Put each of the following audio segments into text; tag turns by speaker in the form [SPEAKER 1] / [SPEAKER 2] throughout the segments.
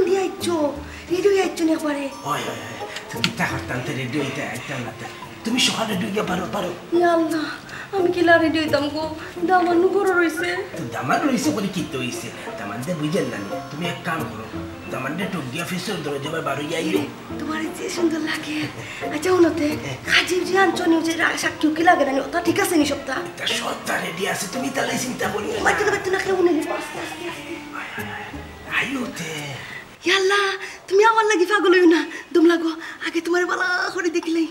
[SPEAKER 1] দিয়ে আইছো রেডি হয়ে আইছো না একবারে
[SPEAKER 2] হয় হয় হয় তুমি টাকার রেডি হইতে একদম না তুমি সকালে রেডি পারো পারো
[SPEAKER 1] ইয়া আল্লাহ আমি কিলা রেডি হইতাম গো দামান বড় রইছে
[SPEAKER 2] তো দামান রইছে বলে কি তো হইছে দামান দে বুঝেন না তুমি এক কাম করো দামান দে টুক দিয়া ফিসের দরজা বারো যাইও
[SPEAKER 1] তোমার যে সুন্দর লাগে আচ্ছা উনতে কাজে যে আনছনি যে সাক্ষী কি লাগে না ওটা ঠিক আছে নি সবটা
[SPEAKER 2] এটা সবটা রেডি আছে তুমি তাহলে চিন্তা করিও না
[SPEAKER 1] বাচ্চা বাচ্চা না খেয়ে উনি
[SPEAKER 2] আইওতে
[SPEAKER 1] ইয়াল্লা তুমি আমার লাগি পাগল হইও না দম লাগো আগে তোমার বালা করে দেখলাই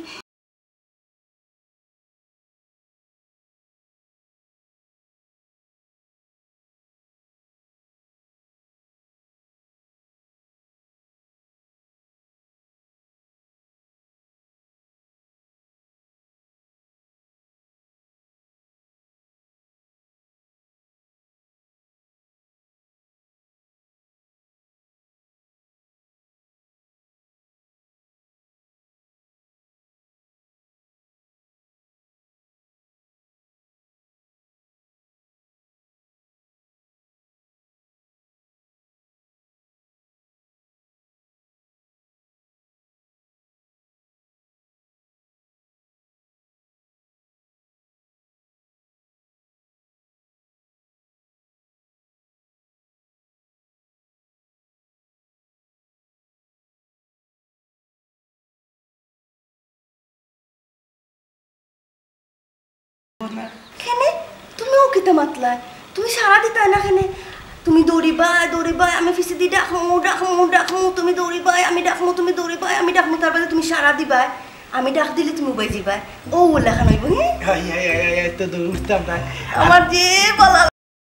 [SPEAKER 1] খেনে তুমিও কিতা মাতলা তুমি সারা দিতা না খেনে তুমি দৌড়িবা আমি ফিসে দি ডাকমু তুমি দৌড়িবা আমি ডাকমু তুমি দৌড়িবা আমি ডাকমু তার বাদে তুমি সারা দিবা আমি ডাক দিলে তুমি উবাই যাবা ও ওলা খান হইব হ্যাঁ
[SPEAKER 2] তো দৌড়তাম না
[SPEAKER 1] আমার যে বলা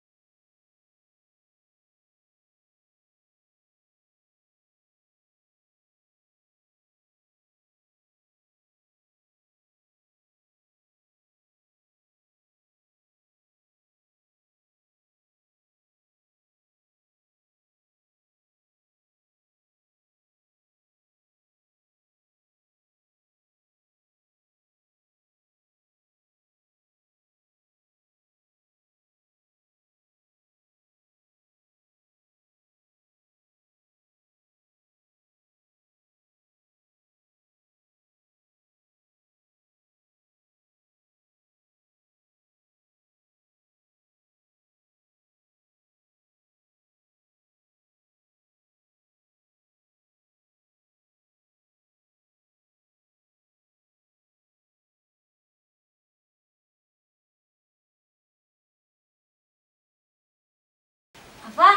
[SPEAKER 3] Apa?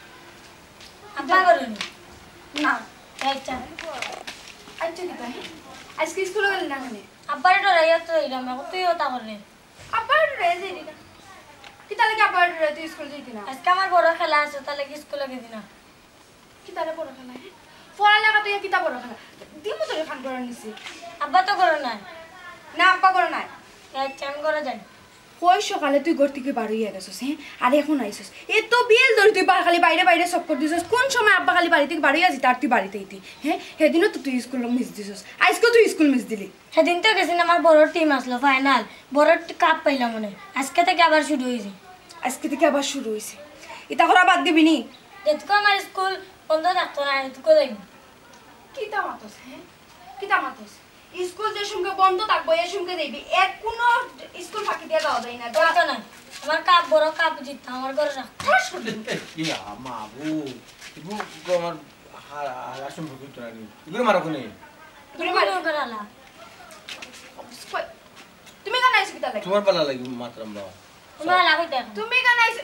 [SPEAKER 3] Apa baru ni?
[SPEAKER 4] Nah,
[SPEAKER 3] Acha.
[SPEAKER 4] aja kita. Aizke school gel na kane.
[SPEAKER 3] Apa itu raya tu iram aku tu yota korne.
[SPEAKER 4] Apa raya je dina. Kita lagi apa raya tu school je dina.
[SPEAKER 3] Aska amar boro khela aso ta lagi school lagi dina.
[SPEAKER 4] Kita le pora khana hai. Pora laga tu ya kita pora khana. Dimu to khan kora nisi.
[SPEAKER 3] Abba to koro na.
[SPEAKER 4] Na appa kora na.
[SPEAKER 3] Acha am koro jai.
[SPEAKER 4] কই সকালে তুই ঘর থেকে বার হইয়া গেছস হ্যাঁ আর এখন আইছস এ তো Beale ধরে তুই খালি বাইরে বাইরে সব করে দিছস কোন সময় আব্বা খালি বাড়ি থেকে বার হইয়া যেত আর তুই বাড়িতে আইতি হ্যাঁ সেদিনও তো তুই স্কুল মিস দিছস আজকে তুই স্কুল মিস দিলি
[SPEAKER 3] সেদিন তো গেছিন আমার বড় টিম আসলো ফাইনাল বড় কাপ পাইলাম মনে আজকে থেকে আবার শুরু হইছে
[SPEAKER 4] আজকে থেকে আবার শুরু হইছে এটা করা বাদ দিবি নি
[SPEAKER 3] যেটুকু আমার স্কুল বন্ধ থাকতো না এটুকু দেখব
[SPEAKER 4] কিতা মাতস হ্যাঁ কিতা মাতস স্কুল যে সঙ্গে বন্ধ থাকবো এর সঙ্গে দেখবি এক কোনো স্কুল ফাঁকি দিয়ে দেওয়া যায় না
[SPEAKER 3] তো না আমার কাপ বড় কাপ জিততাম আমার ঘরে রাখতো
[SPEAKER 2] ইয়া মাবু ইবু আমার হালাসম ভুকুত রানি ইগুলো মারো কোনে
[SPEAKER 3] তুমি মারো করালা
[SPEAKER 4] তুমি কেন আইছো কিতা লাগে
[SPEAKER 2] তোমার পালা লাগি মাত্রাম বাবা
[SPEAKER 3] তুমি আলা কইতে
[SPEAKER 4] তুমি কেন আইছো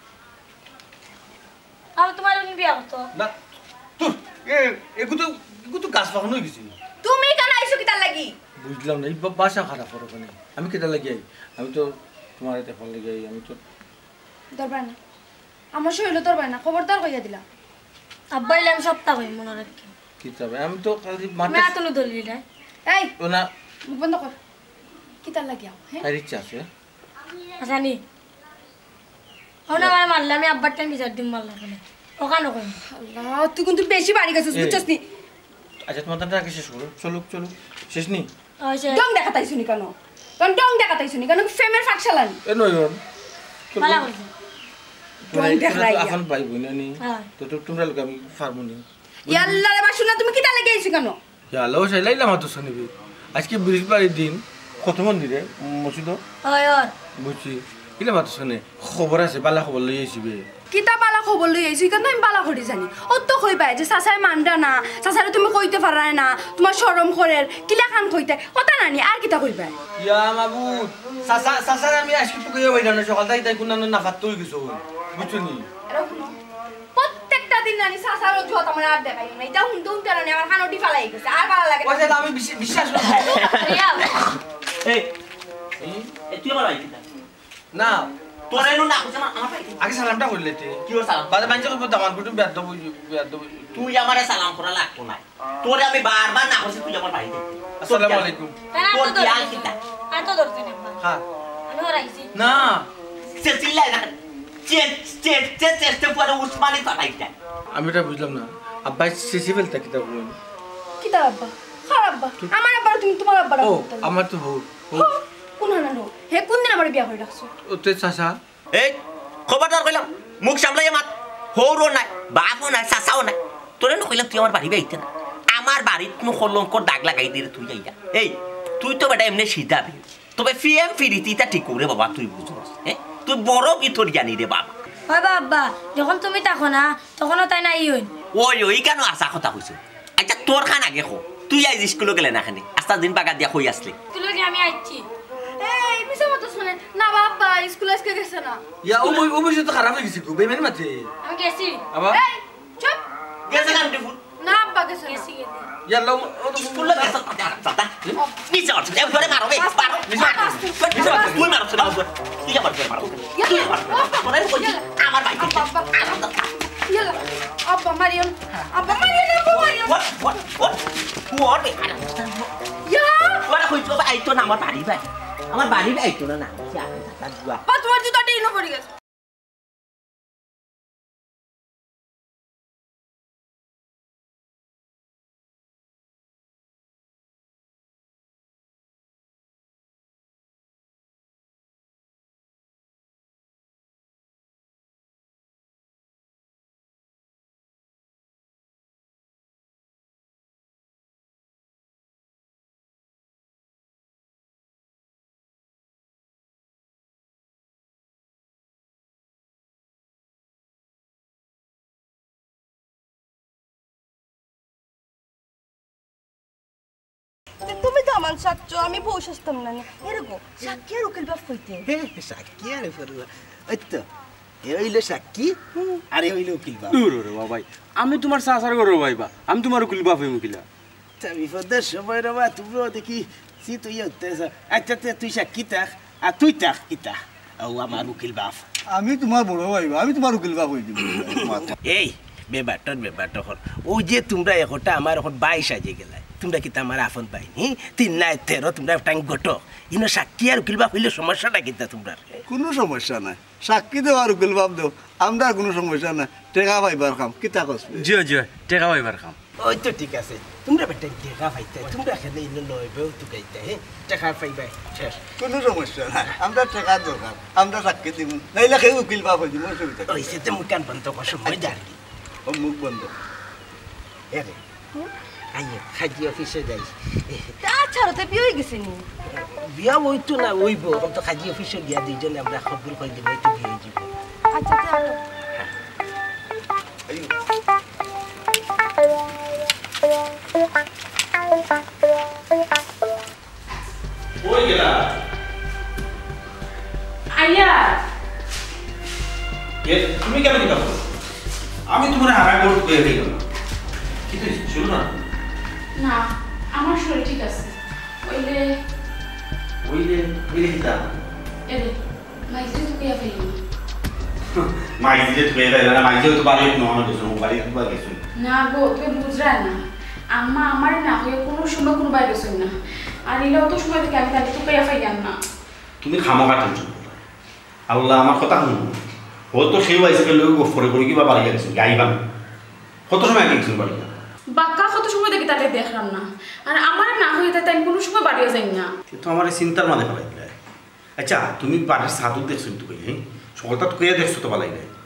[SPEAKER 3] আর তোমার উনি বিয়া করতো
[SPEAKER 2] না তুই এগুতো গাছ পাকানো হয়ে গেছি
[SPEAKER 4] তুমি কেন আইছো কিতা লাগি
[SPEAKER 2] বুঝলাম না এই বাসা খারাপ করো কোনে আমি কেটা লাগি আই আমি তো তোমার এতে ফোন লাগি আই আমি তো
[SPEAKER 4] দরবার না আমার শৈল দরবার না খবরদার কইয়া দিলা
[SPEAKER 3] আব্বা ইলাম সপ্তাহ হই মনে রাখি
[SPEAKER 2] কি তবে আমি তো খালি মাঠে
[SPEAKER 3] মে আতনু দলি রে
[SPEAKER 4] এই
[SPEAKER 2] না
[SPEAKER 4] মুখ বন্ধ কর কিতা লাগিয়া হ্যাঁ
[SPEAKER 2] আর ইচ্ছা আছে
[SPEAKER 3] জানি ওনা মানে মারলাম আমি আব্বার টাইম বিচার দিম মারলাম ওখানে কই
[SPEAKER 4] আল্লাহ তুই কিন্তু বেশি বাড়ি গেছিস বুঝছস নি
[SPEAKER 2] আচ্ছা তোমার দাঁড়া আগে শেষ করো চলো শেষ নি
[SPEAKER 3] হইছে
[SPEAKER 4] ডং দেখাতাইছো নি কেন ডং দেখাতাইছো নি কেন ফেমের ফাকশালান
[SPEAKER 2] এ নয়ন
[SPEAKER 3] ভালো করছিস
[SPEAKER 4] ডং দেখাই
[SPEAKER 2] এখন ভাই বোন নি
[SPEAKER 3] হ্যাঁ
[SPEAKER 2] তো তোমরা লোক আমি ফার্মনি
[SPEAKER 4] ইয়াল্লা রে বাসু না তুমি কিটা লেগে আইছো কেন
[SPEAKER 5] ইয়ালো চাইলাইলাম তো শুনিবি আজকে বৃহস্পতিবার দিন কত মন্দিরে মসজিদ
[SPEAKER 3] হয় আর
[SPEAKER 5] বুঝছি কিলা মাতো শুনে খবর আছে বালা খবর লই আইছিবে
[SPEAKER 4] কিতা বালা খবর লই আইছি কিন্তু আমি বালা করি জানি ও তো কই পাই যে সাসায় মানডা না সাসারে তুমি কইতে পারায় না তোমার শরম করে কিলা খান কইতে কথা নানি আর কিতা কইবা
[SPEAKER 5] ইয়া মাবুদ সাসা আমি আজকে তো কইয়া বাইরা না সকাল থেকে তাই কোন না ফাত তুই কিছু বুঝছনি
[SPEAKER 4] প্রত্যেকটা দিন নানি সাসার অজুহাত আমার আর দেখাই না এটা হুন দুন কারণে আমার খানোটি ফালাই গেছে আর ভালো লাগে
[SPEAKER 5] ওই যে আমি বিশ্বাস করি
[SPEAKER 6] এই তুই আমার আইতি
[SPEAKER 5] না
[SPEAKER 6] তোরে না কইছ আমার পাইতি
[SPEAKER 5] আগে সালামটা করলে তে
[SPEAKER 6] কি ওর সালাম
[SPEAKER 5] বাদে মানছে কইব দামান কুটু বেদ দেব
[SPEAKER 6] তুই আমারে সালাম করা লাগতো না তোরে আমি বারবার না কইছি তুই আমার পাইতি
[SPEAKER 5] আসসালামু আলাইকুম
[SPEAKER 6] তোর জ্ঞান কিটা
[SPEAKER 3] আর তো ধরতে না
[SPEAKER 5] হ্যাঁ
[SPEAKER 3] আমি হরাইছি
[SPEAKER 5] না
[SPEAKER 6] সিলসিলা না চেষ্টা করে উসমানি পাঠাইতা
[SPEAKER 5] আমি এটা বুঝলাম না আব্বা সিসি ফেলতা কিতা বলেন
[SPEAKER 4] কিতা আব্বা খারাপ আব্বা আমার আব্বা তুমি তোমার আব্বা
[SPEAKER 5] ও আমার তো বউ
[SPEAKER 4] কোন না নো হে কোন দিন আমার বিয়া করে রাখছো
[SPEAKER 5] ও তে চাচা
[SPEAKER 6] এই খবরদার কইলাম মুখ সামলাই মাত হৌরো নাই বাপও নাই চাচাও নাই তোরে না কইলাম তুই আমার বাড়ি আইতে না আমার বাড়িত কোনো কলঙ্কর দাগ লাগাই দিয়ে তুই যাইয়া এই তুই তো বেটা এমনি সিধা তবে ফিএম ফিরিতিটা ঠিক করে বাবা তুই বুঝছস হ্যাঁ তুই বড় কি তোর জানি রে বাবা
[SPEAKER 3] হয় বাবা যখন তুমি থাকো না তখনও তাই নাই হইন
[SPEAKER 6] ওই কেন আসা কথা কইছ আচ্ছা তোর খান আগে খো তুই আজ স্কুলে গেলে না খানে আস্তা দিন বাগা দিয়া কই আসলি
[SPEAKER 3] তুই আমি আইছি
[SPEAKER 4] এই মিছা মতো শুনে না বাবা স্কুল আজকে গেছে না
[SPEAKER 5] ইয়া ও বসে তো খারাপ হয়ে গেছে গো বেমেন মাঝে
[SPEAKER 3] আমি গেছি
[SPEAKER 5] আবার
[SPEAKER 4] এই চুপ
[SPEAKER 6] গেছে কান টিফুন
[SPEAKER 4] না আব্বা গেছে
[SPEAKER 3] গেছি
[SPEAKER 5] ইয়া লো ও তো
[SPEAKER 6] স্কুলে গেছে দাদা নিচে অর্থ দেব ধরে মারো বে মারো তুই মারো না কি আবার মারো কি মারো আমার ভাই
[SPEAKER 4] ইয়ালা আব্বা মারিয়ন আব্বা মারিয়ন
[SPEAKER 6] what
[SPEAKER 4] ইয়া
[SPEAKER 6] ওরা কইতো আইতো না আমার বাড়ি ভাই আমার বাড়ি আইতো না না
[SPEAKER 4] বা তোমার জুতা টেনে পড়ে গেছে
[SPEAKER 1] তুমি তো আমার সাচ্ছ আমি বউ আসতাম না এরকম সাক্ষী আর উকিল বাপ হইতে
[SPEAKER 2] সাক্ষী আর ওই তো এ হইলো সাক্ষী আর এ হইলো উকিল বাপ
[SPEAKER 5] দূর রে বাবাই আমি তোমার চাচার ঘরে ভাইবা আমি তোমার উকিল বাপ হইমু কিলা
[SPEAKER 2] বিপদের সময় রে বা তুমিও দেখি সি তুই আচ্ছা তুই সাক্ষী থাক আর তুই থাক কিতা ও আমার উকিল বাপ
[SPEAKER 7] আমি তোমার বড় ভাইবা আমি তোমার উকিল বাপ হই দিব
[SPEAKER 2] এই বেবাটর হল ও যে তোমরা এখনটা আমার এখন 22 সাজে গেলাই তোমরা কি আমার আফন পাইনি 3 না 13 তোমরা টাইম গটো ইনো সাক্ষী আর উকিল বাপ হইলে সমস্যাটা কিতা তোমরা
[SPEAKER 7] কোনো সমস্যা নাই সাক্ষী দেও আর উকিল বাপ দেও আমরা কোনো সমস্যা নাই টেকা পাইবার কাম কিতা কসবে
[SPEAKER 5] জিও জিও টেকা পাইবার কাম
[SPEAKER 2] ওই তো ঠিক আছে তোমরা বেটা দেখা পাইতে তোমরা খেলে ইনো লইবেও তো গাইতে হে টাকা পাইবে শেষ
[SPEAKER 7] কোনো সমস্যা নাই আমরা টেকা দরকার আমরা সাক্ষী দিব নাইলে কেউ উকিল বাপ হই দিব অসুবিধা
[SPEAKER 2] ওই সেতে মুকান বন্ধ কর সময় যারকি
[SPEAKER 7] ও মুখ বন্ধ
[SPEAKER 2] এরে আইয়ে খাজি অফিসে যাই
[SPEAKER 1] তাছাড়া তো বিয়ে হয়ে গেছে নি
[SPEAKER 2] বিয়া হইতো না হইব তো খাজি অফিসে গিয়া দুইজনে আমরা খবর কই দিব তো বিয়ে যাব
[SPEAKER 1] আচ্ছা চলো
[SPEAKER 6] ওই গেলা
[SPEAKER 4] আইয়া
[SPEAKER 6] এ তুমি কেন দিবা আমি তোমার হারা করতে কই দিলাম কি তুই শুনো না
[SPEAKER 4] না আমার শরীর ঠিক আছে ওইলে
[SPEAKER 6] ওইলে কিতা
[SPEAKER 4] এরে মাইজি তো কিয়া ফেলি
[SPEAKER 6] মাইজে তো বেলা না মাইজে তো বাড়ি ন না কিছু বাড়ি তো বাড়ি কিছু
[SPEAKER 4] না গো তুই বুঝরা না আম্মা আমার না হয়ে কোনো সময় কোনো বাইরে গেছেন না আর এলাও তো সময় থেকে আমি তাহলে তো কিয়া ফাইয়াম না
[SPEAKER 6] তুমি খামোকা টেনশন আল্লাহ আমার কথা শুনো ও তো সেই বয়সে লোক গফরে করে কিবা বাড়ি গেছে গাইবা কত সময় আগে গেছিল বাড়ি
[SPEAKER 4] বাক্কা কত সময় দেখি তাকে দেখলাম না আর আমার না হয়ে তাই আমি কোনো সময় বাড়িও যাই না
[SPEAKER 6] তো আমার চিন্তার মাঝে ফেলাই দিলে আচ্ছা তুমি বাড়ির সাধু দেখছো তো কই হ্যাঁ সকালটা তো কইয়া দেখছো তো বালাই নাই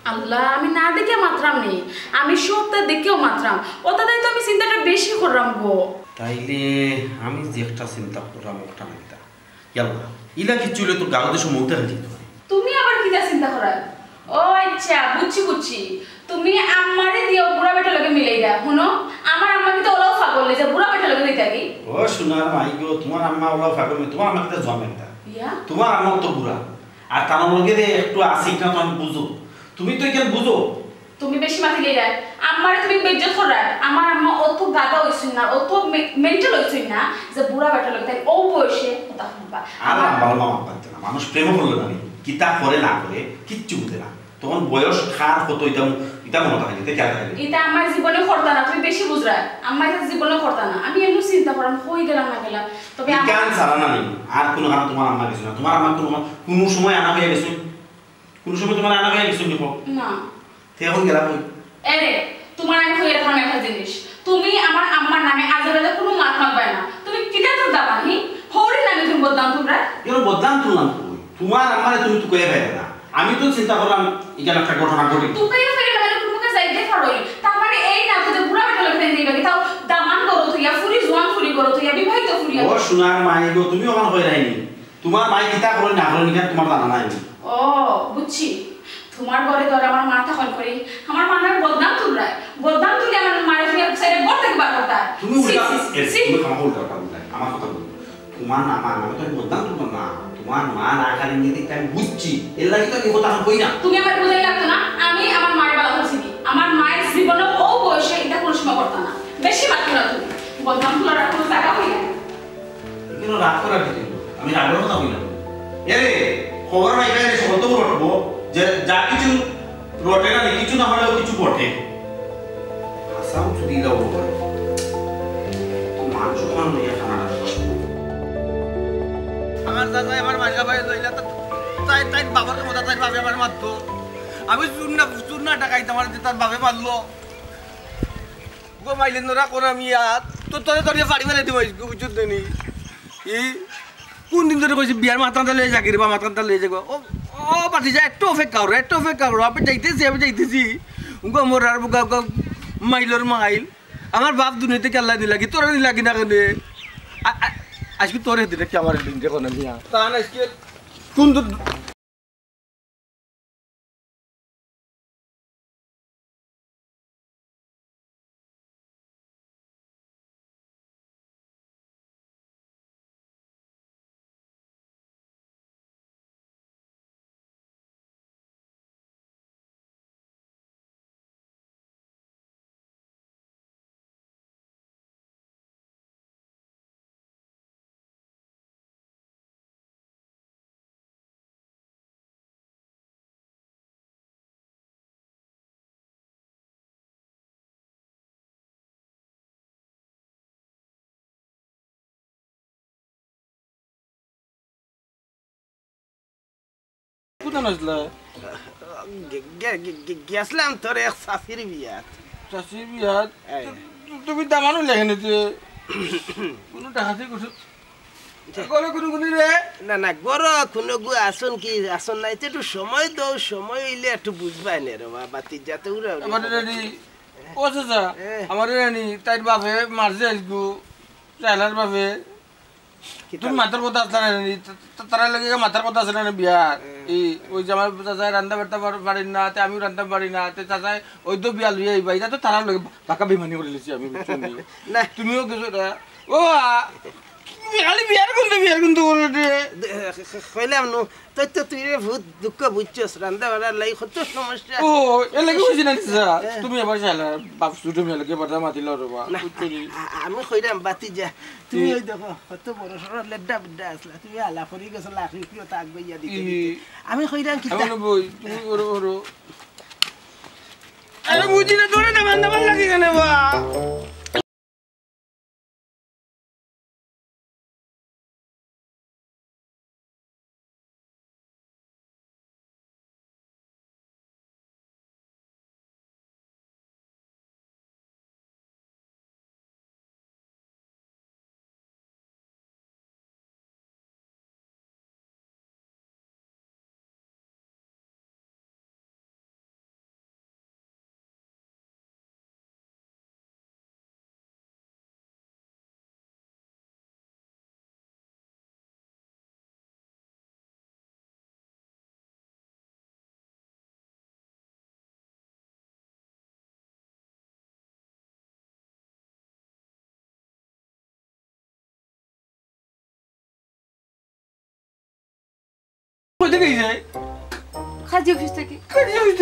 [SPEAKER 4] আল্লাহ আমি না দেখে মাত্রাম নেই, আমি সবটা দেখেও মাত্রাম, ওটাতেই তো আমি চিন্তাটা বেশি করলাম গো।
[SPEAKER 8] তাইলে আমি যে একটা চিন্তা করলাম ওটা নাকি ইয়াল্লা ইলা কিচ্ছু হলে তোর গাঁও দেশে মৌতে যেত।
[SPEAKER 4] তুমি আবার কিটা চিন্তা করা? ও আচ্ছা বুঝছি বুঝছি, তুমি আমারে দিও বুড়া বেটা লগে মিলাই দা। শুনো আমার আম্মা কি তো ওলাও পাগল যে বুড়া বেটা লগে দিতে কি?
[SPEAKER 8] ও সোনার মাই গো, তোমার আম্মা ওলা ফাগল তোমার আম্মা কিটা জমে একটা
[SPEAKER 4] ইয়া
[SPEAKER 8] তোমার আম্মা তো বুড়া আর তার লগে যে একটু আসিক না তো আমি বুঝো, তুমি তো কেন বুঝো?
[SPEAKER 4] তুমি বেশি মাথা লই রাখ, আমারে তুমি বেজ্জত করা। আমার আম্মা অত গাদা হইছিন না, অত মেন্টাল হইছিন না যে বুড়া বেটা লগে তাই ও বয়সে কথা শুনবা।
[SPEAKER 8] আর ভালো মামা পাচ্ছে না, মানুষ প্রেম করলো না কিতা করে না করে কিচ্ছু বুঝে না, তখন বয়স খার কত এটা এটা মনে থাকে এটা খেয়াল থাকে।
[SPEAKER 4] এটা আমার জীবনে করতা না, তুমি বেশি বুঝরা। আমার এটা জীবনে করতা না, আমি এমনি চিন্তা করাম হই গেলাম না গেলাম। তবে
[SPEAKER 8] কেন সারা না নেই আর কোনো কারণ তোমার আম্মা কিছু না, তোমার আম্মা কোনো সময় আনা হয়ে গেছে, কোনো সময় তোমার আনা হয়ে গেছে
[SPEAKER 4] না
[SPEAKER 8] এখন গেলাম ওই
[SPEAKER 4] এরে তোমার আমি হয়ে রাখলাম একটা জিনিস, তুমি আমার আম্মার নামে আজে বাজে কোনো মাত মাতবে না। তুমি কিটা তোর দাবা হি হৌরি নামে তুমি বদনাম তোমরা
[SPEAKER 8] কেন বদনাম তুললাম? তোমার আমারে তুমি তো কয়ে পাইবে না, আমি তো চিন্তা করলাম এখানে একটা ঘটনা ঘটি
[SPEAKER 4] তুই ফেরে মানে তোমাকে যাইতে পারোই। তার মানে এই না যে বুড়া বেটা লোক দেন দিবা তাও দামান করো তুইয়া ফুরি জোয়ান ফুরি করো তুইয়া বিবাহিত ফুরি।
[SPEAKER 8] ও সোনার মাই গো, তুমি ওখান হয়ে যায়নি, তোমার মাই কিতা করে না করে নিকা তোমার জানা নাই।
[SPEAKER 4] ও বুঝছি, তোমার ঘরে ধরে আমার মাথা কল করে আমার মানার বদনাম তুলরায়, বদনাম তুলে আমার মায়ের সাইডে বড় থেকে বার করতা।
[SPEAKER 8] তুমি উল্টা তুমি খামা উল্টা কথা আমার কথা বল, তোমার না মা আমি তো বদনাম তুলব না, তোমার মা না খালি নিতে আমি বুঝছি এর লাগি তো আমি কথা কই না।
[SPEAKER 4] তুমি আমার বুঝাই লাগতো না, আমি আমার মায়ের বেলা বলছি আমার মায়ের জীবনে ও বয়সে এটা কোনো সময় করতা না। বেশি মাত্র না তুমি বদনাম তোলার কোনো জায়গা হই না।
[SPEAKER 8] কেন রাগ করার কি? আমি রাগের কথা বলি না। এরে খবর নাই গায়ে সত রটবো যে যা কিছু রটে না কিছু না হলেও কিছু বটে। হাসাও যদি দাও বলে তো মান সম্মান লইয়া খানা
[SPEAKER 5] আমার দাদা আমার মাঝা ভাই লইলা তো তাই তাই বাবার মতো তাই বাবা আমার মারতো, আমি চুন্না টাকাইতে আমার তার বাবা মারলো গো মাইলেন নোরা করে আমি তোর তোরে তোর বাড়ি ফেলে দিব বুঝুত নি ই কোন দিন ধরে কইছি বিয়ার মাথাটা লয়ে যাকি রে বা মাথাটা লয়ে যাবো ও ও পাঠি যায় একটু অপেক্ষা করো আমি যাইতেছি গো মোর আর মাইলর মাইল আমার বাপ দুনিয়াতে কেল্লা নিলাগি তোরা নিলাগি না কেন আজকে তোর দিনে কি আমার দিন দেখো না মিয়া তা আজকে কোন আসলে
[SPEAKER 2] গেছিলাম তোর এক চাষির বিয়াত।
[SPEAKER 5] চাষির বিয়াত তুমি দামানো লেখেন কোনো টাকাতে করছো
[SPEAKER 2] না না গর কোনো গু আসন কি আসন নাই একটু সময় দাও, সময় হইলে একটু বুঝবাই না রে বাতি যাতে উড়া
[SPEAKER 5] আমার রানি ও চাচা আমার রানি তাই বাপে মারছে আসবো চাইলার বাপে তুমি মাথার কথা আসলে না তারা লাগে মাথার কথা আছে না বিয়ার এই ওই যে আমার চাচাই রান্না বাড়তে পারি না তে আমিও রান্না পারি না তে চাচাই ওই তো বিয়া লুই আইবা এটা তো তারা লগে বাঁকা বেমানি করে লিছি আমি
[SPEAKER 2] না
[SPEAKER 5] তুমিও কিছু ও খালি বিয়ার কিন্তু
[SPEAKER 2] কইলাম নো তুই তো তুই বহুত দুঃখ বুঝছস রান্না বাড়ার লাই কত সমস্যা।
[SPEAKER 5] ও এ লাগে বুঝি না তুমি আবার চাইলা বাপ সুটো মেয়ে লাগে বাদা মাতিল রবা
[SPEAKER 2] আমি কইরাম বাতি যা তুমি ওই দেখো কত বড় সড় লেড্ডা বুড্ডা আসলা তুমি আলা করি গেছ লাখ রুপিও তাক বইয়া দিতে আমি কইরাম কি
[SPEAKER 5] বই তুমি ওরো আরে বুঝি না তোরে না বান্দা লাগে কেন বা কোথায় গেছে
[SPEAKER 1] কাজী অফিস থেকে
[SPEAKER 5] কাজে হইছে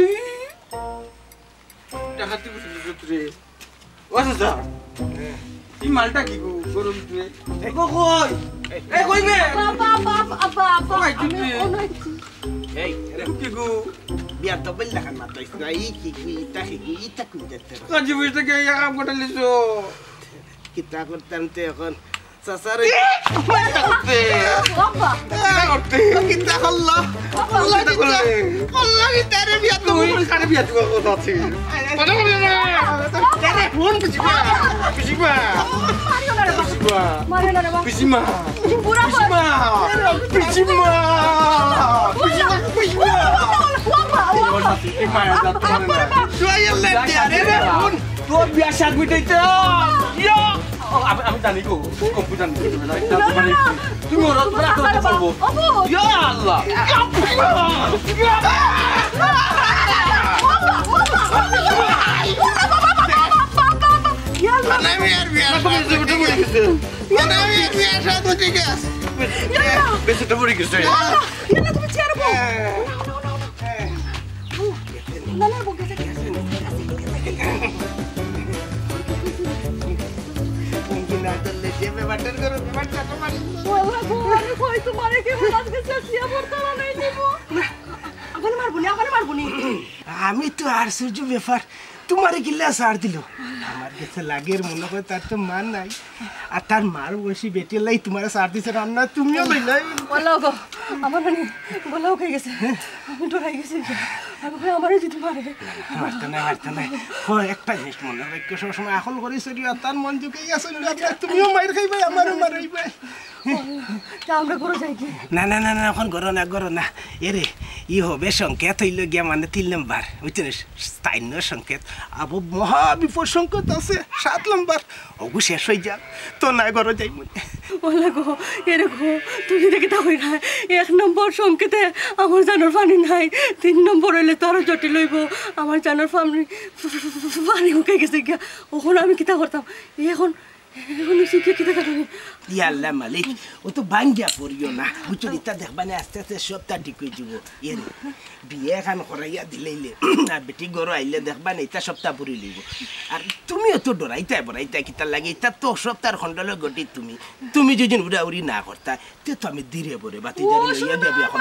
[SPEAKER 5] টাকাতে বসে রে ও দাদা এই মালটা কি গো গরম রে গো কই এ কই গে
[SPEAKER 1] বাবা বাবা আব্বা আব্বা
[SPEAKER 5] কই
[SPEAKER 1] আমি
[SPEAKER 5] তুমি
[SPEAKER 1] অনাইছি
[SPEAKER 2] এই
[SPEAKER 5] কি গো
[SPEAKER 2] বিয়ার তো বললা খান মাত্র এই কি ইটা কুইতে
[SPEAKER 5] কাজে বসে থেকে কাম করতে লিছো
[SPEAKER 2] কিতা করতাম তো এখন সাসারে
[SPEAKER 1] বাবা
[SPEAKER 5] করতে
[SPEAKER 2] কিতা হল্লা
[SPEAKER 5] আল্লাহ কি করলে
[SPEAKER 2] হল্লা কিতা রে বিয়া তো
[SPEAKER 5] তুই কারে বিয়া তুই কথা আছে কথা বলি না
[SPEAKER 2] আরে ফোন
[SPEAKER 5] পিছিবা পিছিবা
[SPEAKER 1] মারিও না রে বাবা
[SPEAKER 5] পিছিবা
[SPEAKER 1] মারিও না রে বাবা
[SPEAKER 5] পিছিমা
[SPEAKER 1] পুরা
[SPEAKER 5] পিছিমা পিছিমা পিছিমা পিছিমা
[SPEAKER 1] বাবা
[SPEAKER 5] এক মায়া যাত করে না
[SPEAKER 2] তুই এলে আরে রে ফোন
[SPEAKER 5] তোর বিয়া শাদ মিটাইতে ইয়া আমি জানি গো কম্পিউটার নিতে হবে না তুমি ওরা তোরা কথা বলবো ইয়া আল্লাহ
[SPEAKER 2] মানে বিয়ার বিয়ার মানে বিয়ার সাথে ঠিক আছে
[SPEAKER 5] বেশিটা পড়ে গেছে
[SPEAKER 1] ইয়ালা তুমি চেয়ার বো না না বকে থেকে
[SPEAKER 2] না দলে দেবে বাটার করো বাটার মারি
[SPEAKER 1] ওলা গো আমি কই তোমারে কে বলাস গেছে সিয়া পড়তা নাই দিব আপনি মারবনি
[SPEAKER 2] আমি তো আর সূর্য ব্যাপার তোমারে কিল্লা সার দিল আমার কাছে লাগের মনে করে তার তো মান নাই আর তার মার বসি বেটে লাই তোমার সার দিছে রান্না তুমিও লইলাই
[SPEAKER 1] বলো গো আমার মানে বলাও খাই গেছে আমি ডরাই গেছি আমি কই আমারই দিতে পারে
[SPEAKER 2] মারতে না একটা জিনিস মনে রাখো সবসময় এখন করি সরি আর তার মন ঝুঁকেই আছে তুমিও মার খাইবে আমারও মারাইবে
[SPEAKER 1] তা আমরা ঘরে যাই কি
[SPEAKER 2] না এখন করো না এরে ই হবে সংকেত হইল গিয়া মানে 3 নম্বর বুঝছেন স্থানীয় সংকেত আবু মহাবিপদ সংকেত আছে 7 নম্বর ওগু শেষ হয়ে যাক তো না ঘরে যাই মনে
[SPEAKER 1] ওলা গো এরকম তুমি দেখে তা হই না 1 নম্বর সংকেতে আমার জানোর পানি নাই 3 নম্বর হইলে তোর জটি লইব আমার জানোর পানি উঠে গেছে গিয়া ওখন আমি কিতা করতাম এখন শিখে কিতা কাটনি
[SPEAKER 2] ইয়াল্লা মালিক ও তো ভাঙ্গিয়া পড়িও না বুঝছো ইতা দেখবানে আস্তে আস্তে সবটা ঠিক হয়ে যাব এর বিয়ে খান করাইয়া দিলেইলে আর বেটি গরো আইলে দেখবানে ইতা সবটা পুরি লইব আর তুমিও তো বড়াইতা কিতা লাগে ইতা তো সবটার খণ্ডলে গটি তুমি যদি উড়াউড়ি না করতা তে তো আমি ধীরে পড়ে বাতি জারি লইয়া দেবি এখন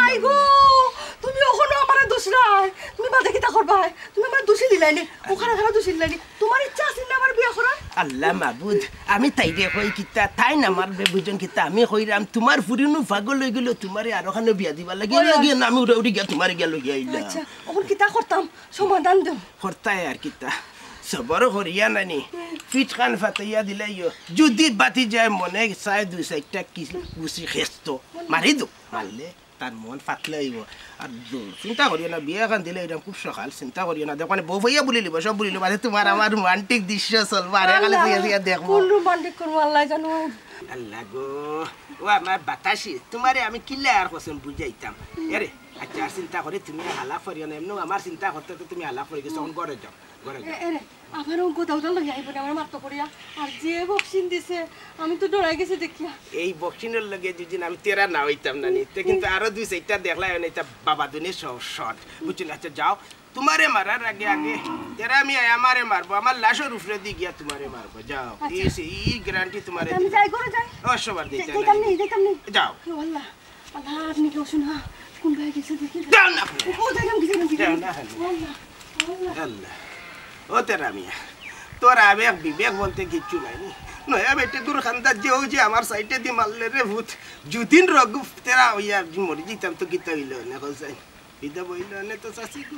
[SPEAKER 1] তুমি ওখানে আমার দোষ নাই তুমি বাদে কিতা করবা তুমি আমার দোষী দিলাইনি ওখানে দোষী দিলাইনি তোমার ইচ্ছা আছে না আমার বিয়ে করার
[SPEAKER 2] আল্লাহ মাবুদ আমি তাইরে কই কিতা তাই না মারবে বুঝন কিতা আমি কইরাম তোমার ফুরিনু পাগল হই গেল তোমারে আর ওখানে বিয়া দিবা লাগে না আমি উড়াউড়ি গিয়া তোমারে গেল গিয়া আইলা
[SPEAKER 1] আচ্ছা ওখান কিতা করতাম সমাধান দেব
[SPEAKER 2] করতাই আর কিতা সবর করিয়া নানি ফিট খান ফাতাইয়া দিলাইও যদি বাতি যায় মনে চাই 2-4টা কুচি খেস্ত মারি দো মারলে তার মন ফাটলে আইব আর চিন্তা করিও না বিয়ে এখন দিলে এরকম খুব সকাল চিন্তা করিও না দেখো বউ ভাইয়া বলি লিব সব বলি লিব তোমার আমার রোমান্টিক দৃশ্য চলবো আর এখানে দেখবো
[SPEAKER 1] কোন রোমান্টিক করবো আল্লাহ জানো
[SPEAKER 2] আল্লাহ গো ও আমার বাতাসি তোমারে আমি কিল্লা আর কোসম বুঝাইতাম এরে আচ্ছা চিন্তা করে তুমি হালা করিও না এমনি আমার চিন্তা করতে তো তুমি হালা করে গেছো ঘরে যাও
[SPEAKER 1] এরে আমার অঙ্ক দাউদা লই আইব না আমার মাত্র করিয়া আর যে বক্সিন দিছে আমি তো ডরাই গেছি দেখিয়া
[SPEAKER 2] এই বক্সিনের লগে যদি আমি তেরা না হইতাম না নিতে কিন্তু আরো 2-4টা দেখলাই না এটা বাবা দুনে শর্ট বুঝছেন আচ্ছা যাও তোমারে মারার আগে তেরা আমি আমারে মারবো আমার লাশের উপরে দি গিয়া তোমারে মারবো যাও এই গ্যারান্টি তোমারে
[SPEAKER 1] আমি যাই করে যাই
[SPEAKER 2] অসবার দিতে
[SPEAKER 1] যাইতাম নি
[SPEAKER 2] যাও
[SPEAKER 1] আল্লাহ আপনি কেউ শুনা কোন ভাই গেছে দেখি
[SPEAKER 2] যাও না
[SPEAKER 1] ও যাইতাম কি
[SPEAKER 2] যাও না আল্লাহ ও তেরা মিয়া তোর আবেগ বিবেক বলতে কিচ্ছু নাই নয়া বেটে তোর খানদার যে যে আমার সাইডে দি মারলে রে ভূত যুদিন রগ তেরা হইয়া মরি যেতাম তো কিতা হইল না কইছাই বিদা বইল না তো চাচি গো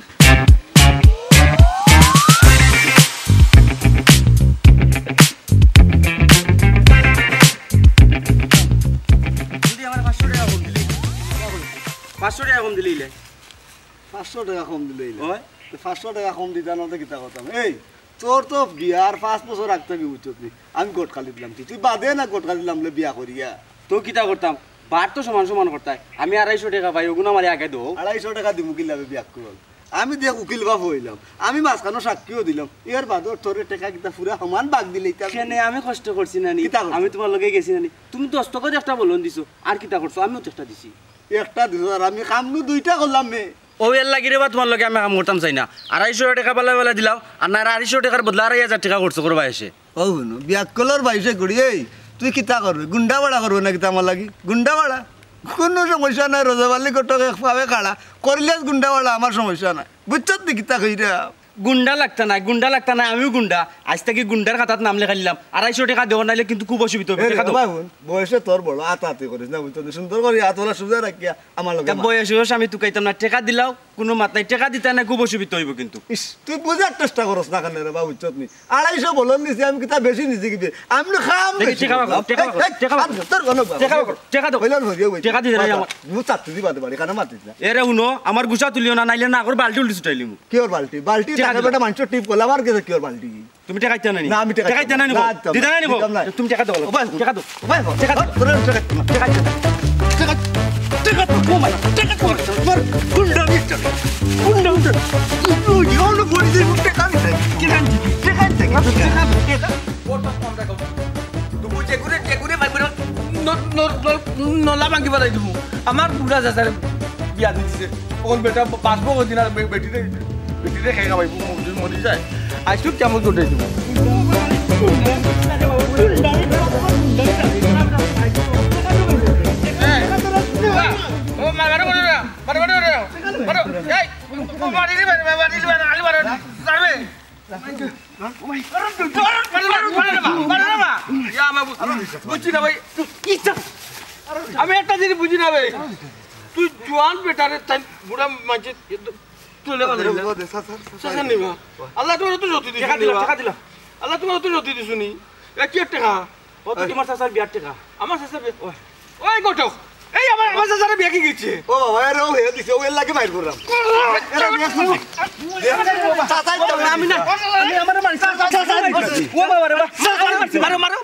[SPEAKER 5] যদি আমার 500 টাকা কম দিলি 500 টাকা কম দিলি
[SPEAKER 7] 500 টাকা কম দিলে
[SPEAKER 5] ওই
[SPEAKER 7] 500 টাকা কম দিতা না তো কিতা করতাম এই তোর তো বিয়ার 5 বছর রাখতে কি বুঝছত নি আমি গোটকালি দিলাম তুই বাদে না গোটকালি দিলাম বিয়া করিয়া
[SPEAKER 5] তো কিতা করতাম বার তো সমান করতাই আমি 250 টাকা পাই ওগুনা মারি আগে দো
[SPEAKER 7] 250 টাকা দিমু কিলাবে বিয়া করল আমি দেখ উকিল বাপ হইলাম আমি মাঝখানো সাক্ষীও দিলাম এর বাদর তোর টাকা কিতা পুরা সমান বাগ দিলে
[SPEAKER 5] কেনে আমি কষ্ট করছি না
[SPEAKER 7] কিতা করছো?
[SPEAKER 5] আমি তোমার লগে গেছি না তুমি 10 টাকা একটা বলন দিছো আর কিতা করছো আমিও চেষ্টা দিছি
[SPEAKER 7] একটা দিছ আর আমি কাম নু দুইটা করলাম মে
[SPEAKER 9] ও এর লাগি রে বা তোমার লগে আমি কাম করতাম চাই না 250 টাকা বেলা দিলাও আর না 250 টাকার বদলা 2500 টাকা খরচ করবা এসে
[SPEAKER 7] ও হুনো বিয়াকলর বাইসে করি এই তুই কিতা করবি গুন্ডা বাড়া করবো না কিতা আমার লাগি গুন্ডা বাড়া কোনো সমস্যা নাই রোজাবালি কটক একভাবে কাড়া করলে গুন্ডা বাড়া আমার সমস্যা নাই বুঝছত নি কিতা কই রে
[SPEAKER 9] গুন্ডা লাগতা না আমিও গুন্ডা আজ থেকে গুন্ডার খাতাত নাম লেখা দিলাম 250 টাকা দেওয়া নাইলে কিন্তু খুব অসুবিধা হবে টাকা দাও
[SPEAKER 7] বয়সে তোর বড় আতাতে করিস না বুঝতো সুন্দর করে আতলা সুজা রাখিয়া আমার লগে
[SPEAKER 9] বয়স আমি তুকাইতাম না টাকা দিলাও কোনো মাত নাই টাকা দিতে না খুব অসুবিধা হইব কিন্তু
[SPEAKER 7] ইস তুই বুঝার চেষ্টা করস না কেন রে বাবু বুঝছত নি 250 বলন নিছি আমি কিতা বেশি নিছি কি আমি খাম
[SPEAKER 9] টাকা দাও টাকা দিতে নাই আমার
[SPEAKER 7] চাত্তি দিবা দে বাড়ি কানা মাতিস না
[SPEAKER 9] এরে উনো আমার গুছা তুলিও না নাইলে না আগর বালতি উল্টি ছুটাইলিমু
[SPEAKER 7] কি ওর বালতি টাকা বেটা মানুষ টিপ করলা আর কে কি ওর বালতি
[SPEAKER 9] তুমি টাকা দিতে না
[SPEAKER 7] না আমি টাকা
[SPEAKER 9] দিতে না নিব দিতে না নিব তুমি টাকা দাও টাকা দাও টাকা দাও টাকা দাও টাকা দাও ও মাই টাকা দাও তোর গুন্ডা নিতে গুন্ডা তুই ইওনো বড়ি দে টাকা দিতে কি গান্তি টাকা দিতে
[SPEAKER 5] ওটা কম টাকা দুবু চেগুরে ভাইবর নলা মাগি বাড়াই দিবু আমার বুড়া যাসারে বিয়া দিছে ওর বেটা বাঁচবো দিন আর বেটিরে খাই খাবাই মরি যায় আইসু কেমন করে দিব ও মারা বড় এই মারি দিবে আলি মারা যাবে বুঝছি না ভাই আমি একটা জিনিস বুঝি না ভাই তুই জোয়ান বেটারে তাই বুড়া মাঝে আল্লাহ তোমার তো জ্যোতি দিস আল্লাহ তোমার তো জ্যোতি দিস নি কি টাকা
[SPEAKER 9] তোমার চাচার বিয়ার টাকা
[SPEAKER 5] আমার চাচা ওই গোটক এই আমার চাচারে বিয়া কি গেছে
[SPEAKER 7] ও বাবা এর ও হে দিছে ও এর লাগে মাইর করলাম
[SPEAKER 9] আমি না আমি আমার মারি ও বাবা রে মারো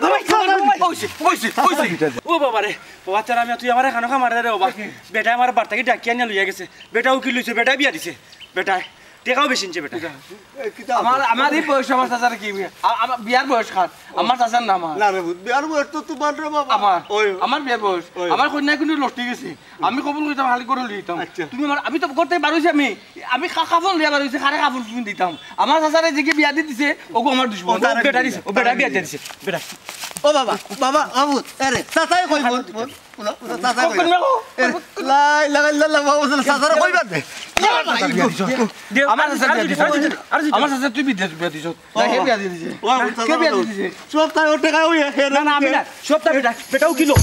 [SPEAKER 9] ও বাবা রে বাচ্চারা আমি তুই আমার খানো খা মারে রে বাবা বেটা আমার বার্তাকে ডাকিয়া নিয়ে লইয়া গেছে বেটা উকিল লইছে বেটা বিয়া দিছে বেটা টেকাও বেশি নিছে বেটা
[SPEAKER 5] আমার এই বয়স আমার চাচার কি আমার বিয়ার বয়স খান আমার চাচার নাম
[SPEAKER 7] না রে বিয়ার বয়স তো তোমার রে বাবা
[SPEAKER 5] আমার বিয়ার বয়স আমার কন্যা কিন্তু লটে গেছে আমি কবুল করিতাম খালি করে দিতাম তুমি আমি তো করতে পারছি আমি কাপড় লিয়া পারছি খারে কাপড় দিতাম আমার চাচারে যে বিয়া দিয়ে দিছে ওগো আমার দুশ্মন বেটা দিছে ও বেটা বিয়া দিছে বেটা
[SPEAKER 7] ও বাবা আবু আরে চাচাই কই বল চাচা কই লাই লাগাইলা বাবা চাচারে কইবা দে
[SPEAKER 5] আমার চাচা তুই বিয়া দিছ কে বিয়া দিছে কে বিয়া দিছে
[SPEAKER 7] সব তাই ওর টাকা ওই
[SPEAKER 9] না না আমি না সব তা বেটাও কিলো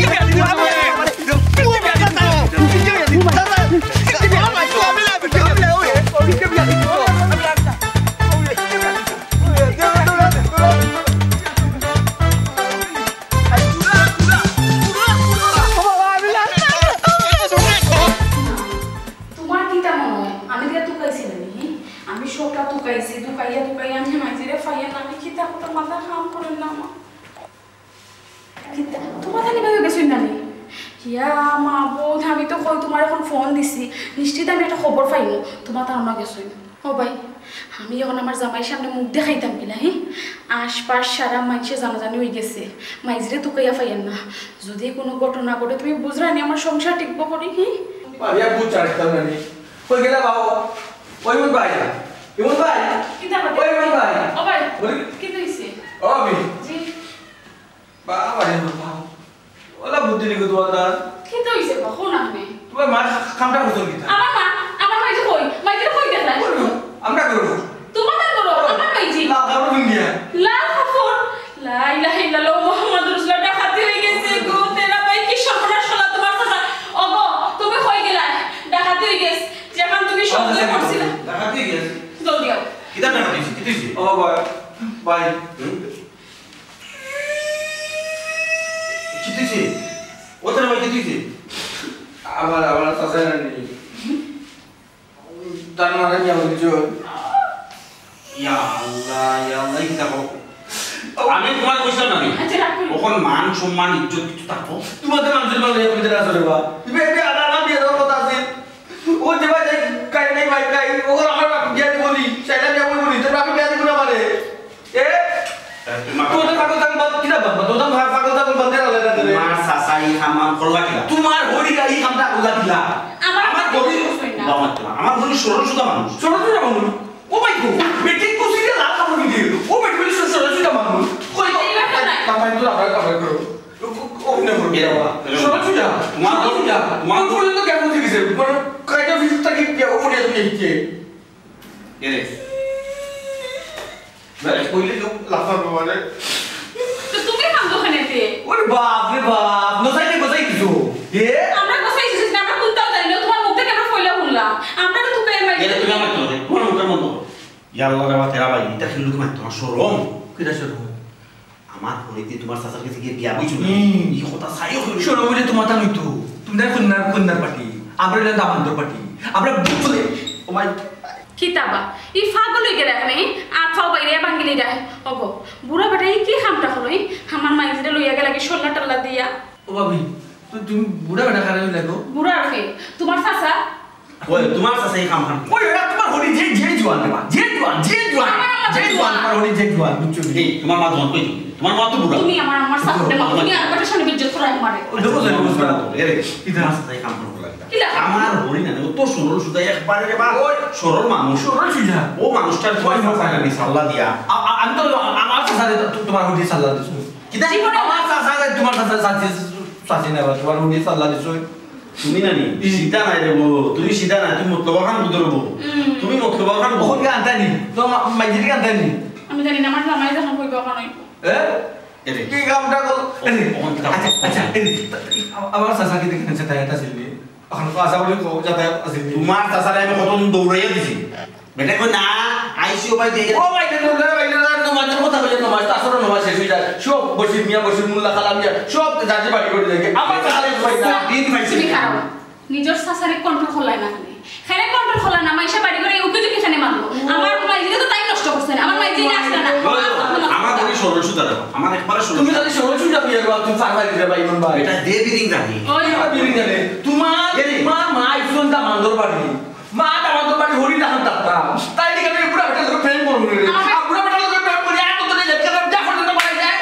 [SPEAKER 4] আমি সবটা তুকাইছি তুকাইয়া আমি মাঝিরে ফাইয়া না আমি খিতা কত মাথা কাম করেন না মা খিতা তোমার জানি ভাবে গেছুন না ইয়া মা বোধ আমি তো কই তোমার এখন ফোন দিছি নিশ্চিত আমি একটা খবর পাইমু তোমার তার না গেছুন ও ভাই আমি যখন আমার জামাইয়ের সামনে মুখ দেখাইতাম কিনা আশপাশ সারা মানুষে জানাজানি হয়ে গেছে মাইজরে তুকাইয়া ফাইয়েন না যদি কোনো ঘটনা ঘটে তুমি বুঝরানি আমার সংসার টিকবো করি
[SPEAKER 5] পারিয়া বুঝ চাইতাম না নি কই গেলা বাবা ওই মন ভাই ইমন ভাই
[SPEAKER 4] কিটা বাবা
[SPEAKER 5] ওই মন ভাই
[SPEAKER 4] ও ভাই কি কইছে
[SPEAKER 5] ও আমি
[SPEAKER 4] জি
[SPEAKER 5] বাবা রে বাবা ওলা বুদ্ধি নিকো তো আদা
[SPEAKER 4] কি কইছে বাবা কোন আমি
[SPEAKER 5] তুই মার কামটা করছ কি
[SPEAKER 4] আমার মাইজি কই মাইজি কই দেখাই
[SPEAKER 5] আমরা করব
[SPEAKER 4] তোমার করো আমার মাইজি
[SPEAKER 5] না কাপড় পিন্দিয়া
[SPEAKER 4] লা কাপড় লা ইলাহা ইল্লাল্লাহ মুহাম্মাদুর রাসূলুল্লাহ ডাকাতি হয়ে গেছে গো তেরা ভাই কি সর্বনাশ হলো তোমার কথা ওগো তুমি কই গেলা ডাকাতি হয়ে গেছে যখন তুমি শব্দ করছিলা
[SPEAKER 5] ডাকাতি হয়ে গেছে
[SPEAKER 4] জলদি আও
[SPEAKER 8] কিটা না দিছি কি দিছি
[SPEAKER 5] ও ভাই ভাই
[SPEAKER 8] কি দিছি ওদের ভাই কি দিছি
[SPEAKER 5] আমার চাচা নি তার মানে কি আমি কিছু
[SPEAKER 8] ইয়া আল্লাহ কিটা কও আমি তোমার কইছিলাম না
[SPEAKER 4] আচ্ছা রাখো
[SPEAKER 8] ওখন মান সম্মান ইজ্জত কিছু থাকবো
[SPEAKER 5] তোমাদের মানুষের বলে কবিতা আছে রে বা তুমি এই আলাদা বিয়ে দেওয়ার কথা আছে ও যে ভাই কাই নাই ভাই কাই ওগুলো আমার বিয়ে দিব বলি সেটা বিয়ে বলি তোর আমি বিয়ে দিব না মানে এ তোদের পাগল দাম বাদ কি না বাদ তোদের পাগল দাম বাদ দেরা লাগে না
[SPEAKER 8] মার চাচা এই কাম করলা কিলা তোমার হরিকা এই কামটা করলা কিলা
[SPEAKER 3] আমার
[SPEAKER 8] হরি আমার হরি সরল সুদা মানুষ ও মাই গড বেটি কুসিলে লাল কাপড় দিয়ে ও বেটি বলি সরল সুদা মানুষ কই কামাই তো আবার কামাই করো ওনে করবে সরল সুদা মা পর্যন্ত কেমন দিছে মানে কাইটা ভিতরটা কি ও মনে আছে কি এরে মানে কইলে তো লাফা মানে
[SPEAKER 10] তো তুমি কাম দোকানেতে
[SPEAKER 5] ওরে বাপ রে বাপ নসাইতে গোসাই কিছু এ
[SPEAKER 10] আমরা গোসাই কিছু না আমরা কোনটাও জানি না তোমার মুখ থেকে আমরা ফইলা শুনলাম আমরা তো তুই মাই
[SPEAKER 8] এরে তুমি আমার তো কোন মুখের মতো ইয়াল্লা রে তেরা ভাই এটা কিন্তু তুমি তোমার শরম
[SPEAKER 5] কিটা শরম
[SPEAKER 8] আমার হরিতে তোমার চাচার কাছে গিয়ে বিয়া বুঝছো না এই কথা সাইও
[SPEAKER 5] শরম বলে তোমার তা নইতো তুমি কন্যার পার্টি আমরা এটা দামান্তর পার্টি আমরা বুঝলে ও মাই
[SPEAKER 10] কিতাবা ই ফাগল হই গেল এখানে আর ফাও বাইরে বাঙ্গিলি যায় ওগো বুড়া বেটা এই কি খামটা হলো আমার মাইজিটা লইয়া গেল কি সোল্লা টল্লা দিয়া
[SPEAKER 5] ও ভাবি তুমি বুড়া বেটা খারাপ লাগো
[SPEAKER 10] বুড়া রাখে তোমার চাচা
[SPEAKER 8] ওই তোমার চাচা এই কাম খান
[SPEAKER 5] ওই এটা তোমার হরি যে জোয়ান দেবা যে জোয়ান আমার হরি যে জোয়ান বুঝছো
[SPEAKER 8] এই তোমার মা জোয়ান কই তোমার মা তো বুড়া
[SPEAKER 10] তুমি আমার সাথে মা তুমি আর কথা শুনে বিজ্জত করাই মারে
[SPEAKER 5] ও দেখো যাই বুঝছ না
[SPEAKER 8] এরে তোমার চাচা এই কাম করলা
[SPEAKER 10] কি লাগা
[SPEAKER 8] আমার হরি না ও তো সরল সুদা একবারে রে বা ওই সরল মানুষ
[SPEAKER 5] সরল সুজা
[SPEAKER 8] ও মানুষটার তোমার চাচা নি সাল্লা দিয়া
[SPEAKER 5] আমি তো আমার চাচা তোমার হরি সাল্লাহ দিছো
[SPEAKER 8] কিটা
[SPEAKER 5] আমার চাচা তোমার চাচা চাচি না তোমার হরি সাল্লাহ দিছো
[SPEAKER 8] তুমি নানি সীতা নাই রে বো তুমি সীতা নাই তুমি মতলব খান বুদরবো তুমি মতলব খান
[SPEAKER 5] বহুত গান আনতানি তো মাইজির গান আনতানি
[SPEAKER 10] আমি জানি না আমার জামাই যখন কই কখন হই
[SPEAKER 8] এরে
[SPEAKER 5] কি কামটা কর আচ্ছা আমার চাচা কি দেখেন যাতায়াত আছিল এখন তো আশা বলি যাতায়াত আছিল
[SPEAKER 8] তোমার চাচারে আমি কত দৌড়াইয়া দিছি বেটা কই না আইসিও ভাই দিয়ে
[SPEAKER 5] ও ভাই নমাজের কথা বলে নমাজ তাসর নমাজ শেষ হয়ে যায় সব বসির মিয়া বসির মুল্লা খালাম মিয়া সব জাতি বাড়ি করে দেখে আমার চাচারে ভাই না দিন ভাই
[SPEAKER 10] তুমি খারাপ নিজের চাচারে কন্ট্রোল খলাই না খানে কন্ট্রোল খলা না মাইশা বাড়ি করে ওকে যদি খানে মানলো আমার মাইজিকে তো টাইম নষ্ট করছেন আমার মাইজিকে আসলে না
[SPEAKER 8] আমার যদি সরল সুদা রে আমার একবারে সরল
[SPEAKER 5] তুমি খালি সরল সুজা বিয়ে করবা তুমি চার ভাই দিতে ভাই ইমন ভাই
[SPEAKER 8] এটা দে বিরিং জানি
[SPEAKER 10] ওই
[SPEAKER 5] বিরিং জানে তোমার মা ইসুন দা মান্দর বাড়ি মা দামান্দর বাড়ি হরি না দাতা তাই দিকে আমি পুরা বেটা লোক প্রেম করব রে পুরা বেটা লোক প্রেম করি এত তো দেখে দেখো তো বাড়ি যায়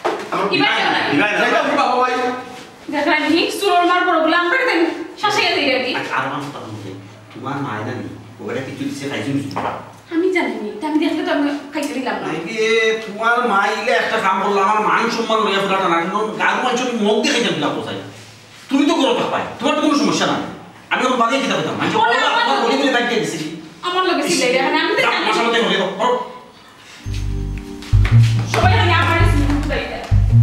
[SPEAKER 10] ইবা
[SPEAKER 5] যাইতা বাবা ভাই
[SPEAKER 10] দেখেন ঠিক সুরর মার পড় বলে আমরা দেন শাসে দিয়ে দিই
[SPEAKER 8] আর আমার কথা বলতে তোমার মা না নি ওটা কিছু দিছে খাইছো
[SPEAKER 10] আমি জানি নি আমি দেখলে তো আমি খাইতে দিলাম না
[SPEAKER 8] এ তোমার মা ইলে একটা কাম করলা আমার মান সম্মান লইয়া ফেলাটা না কিন্তু গাড়ি মাছ আমি মুখ দেখে দিলাম না কোথায় তুমি তো করো পাই তোমার তো কোনো সমস্যা নাই আমি ওর বাগে কি দাও মানে আমার বলি বলে বাইকে দিছি
[SPEAKER 10] আমার লগে ছিল এখানে আমি তো জানি
[SPEAKER 8] আমার সাথে হয়ে দাও
[SPEAKER 10] সবাই জানি আমার সিস্টেম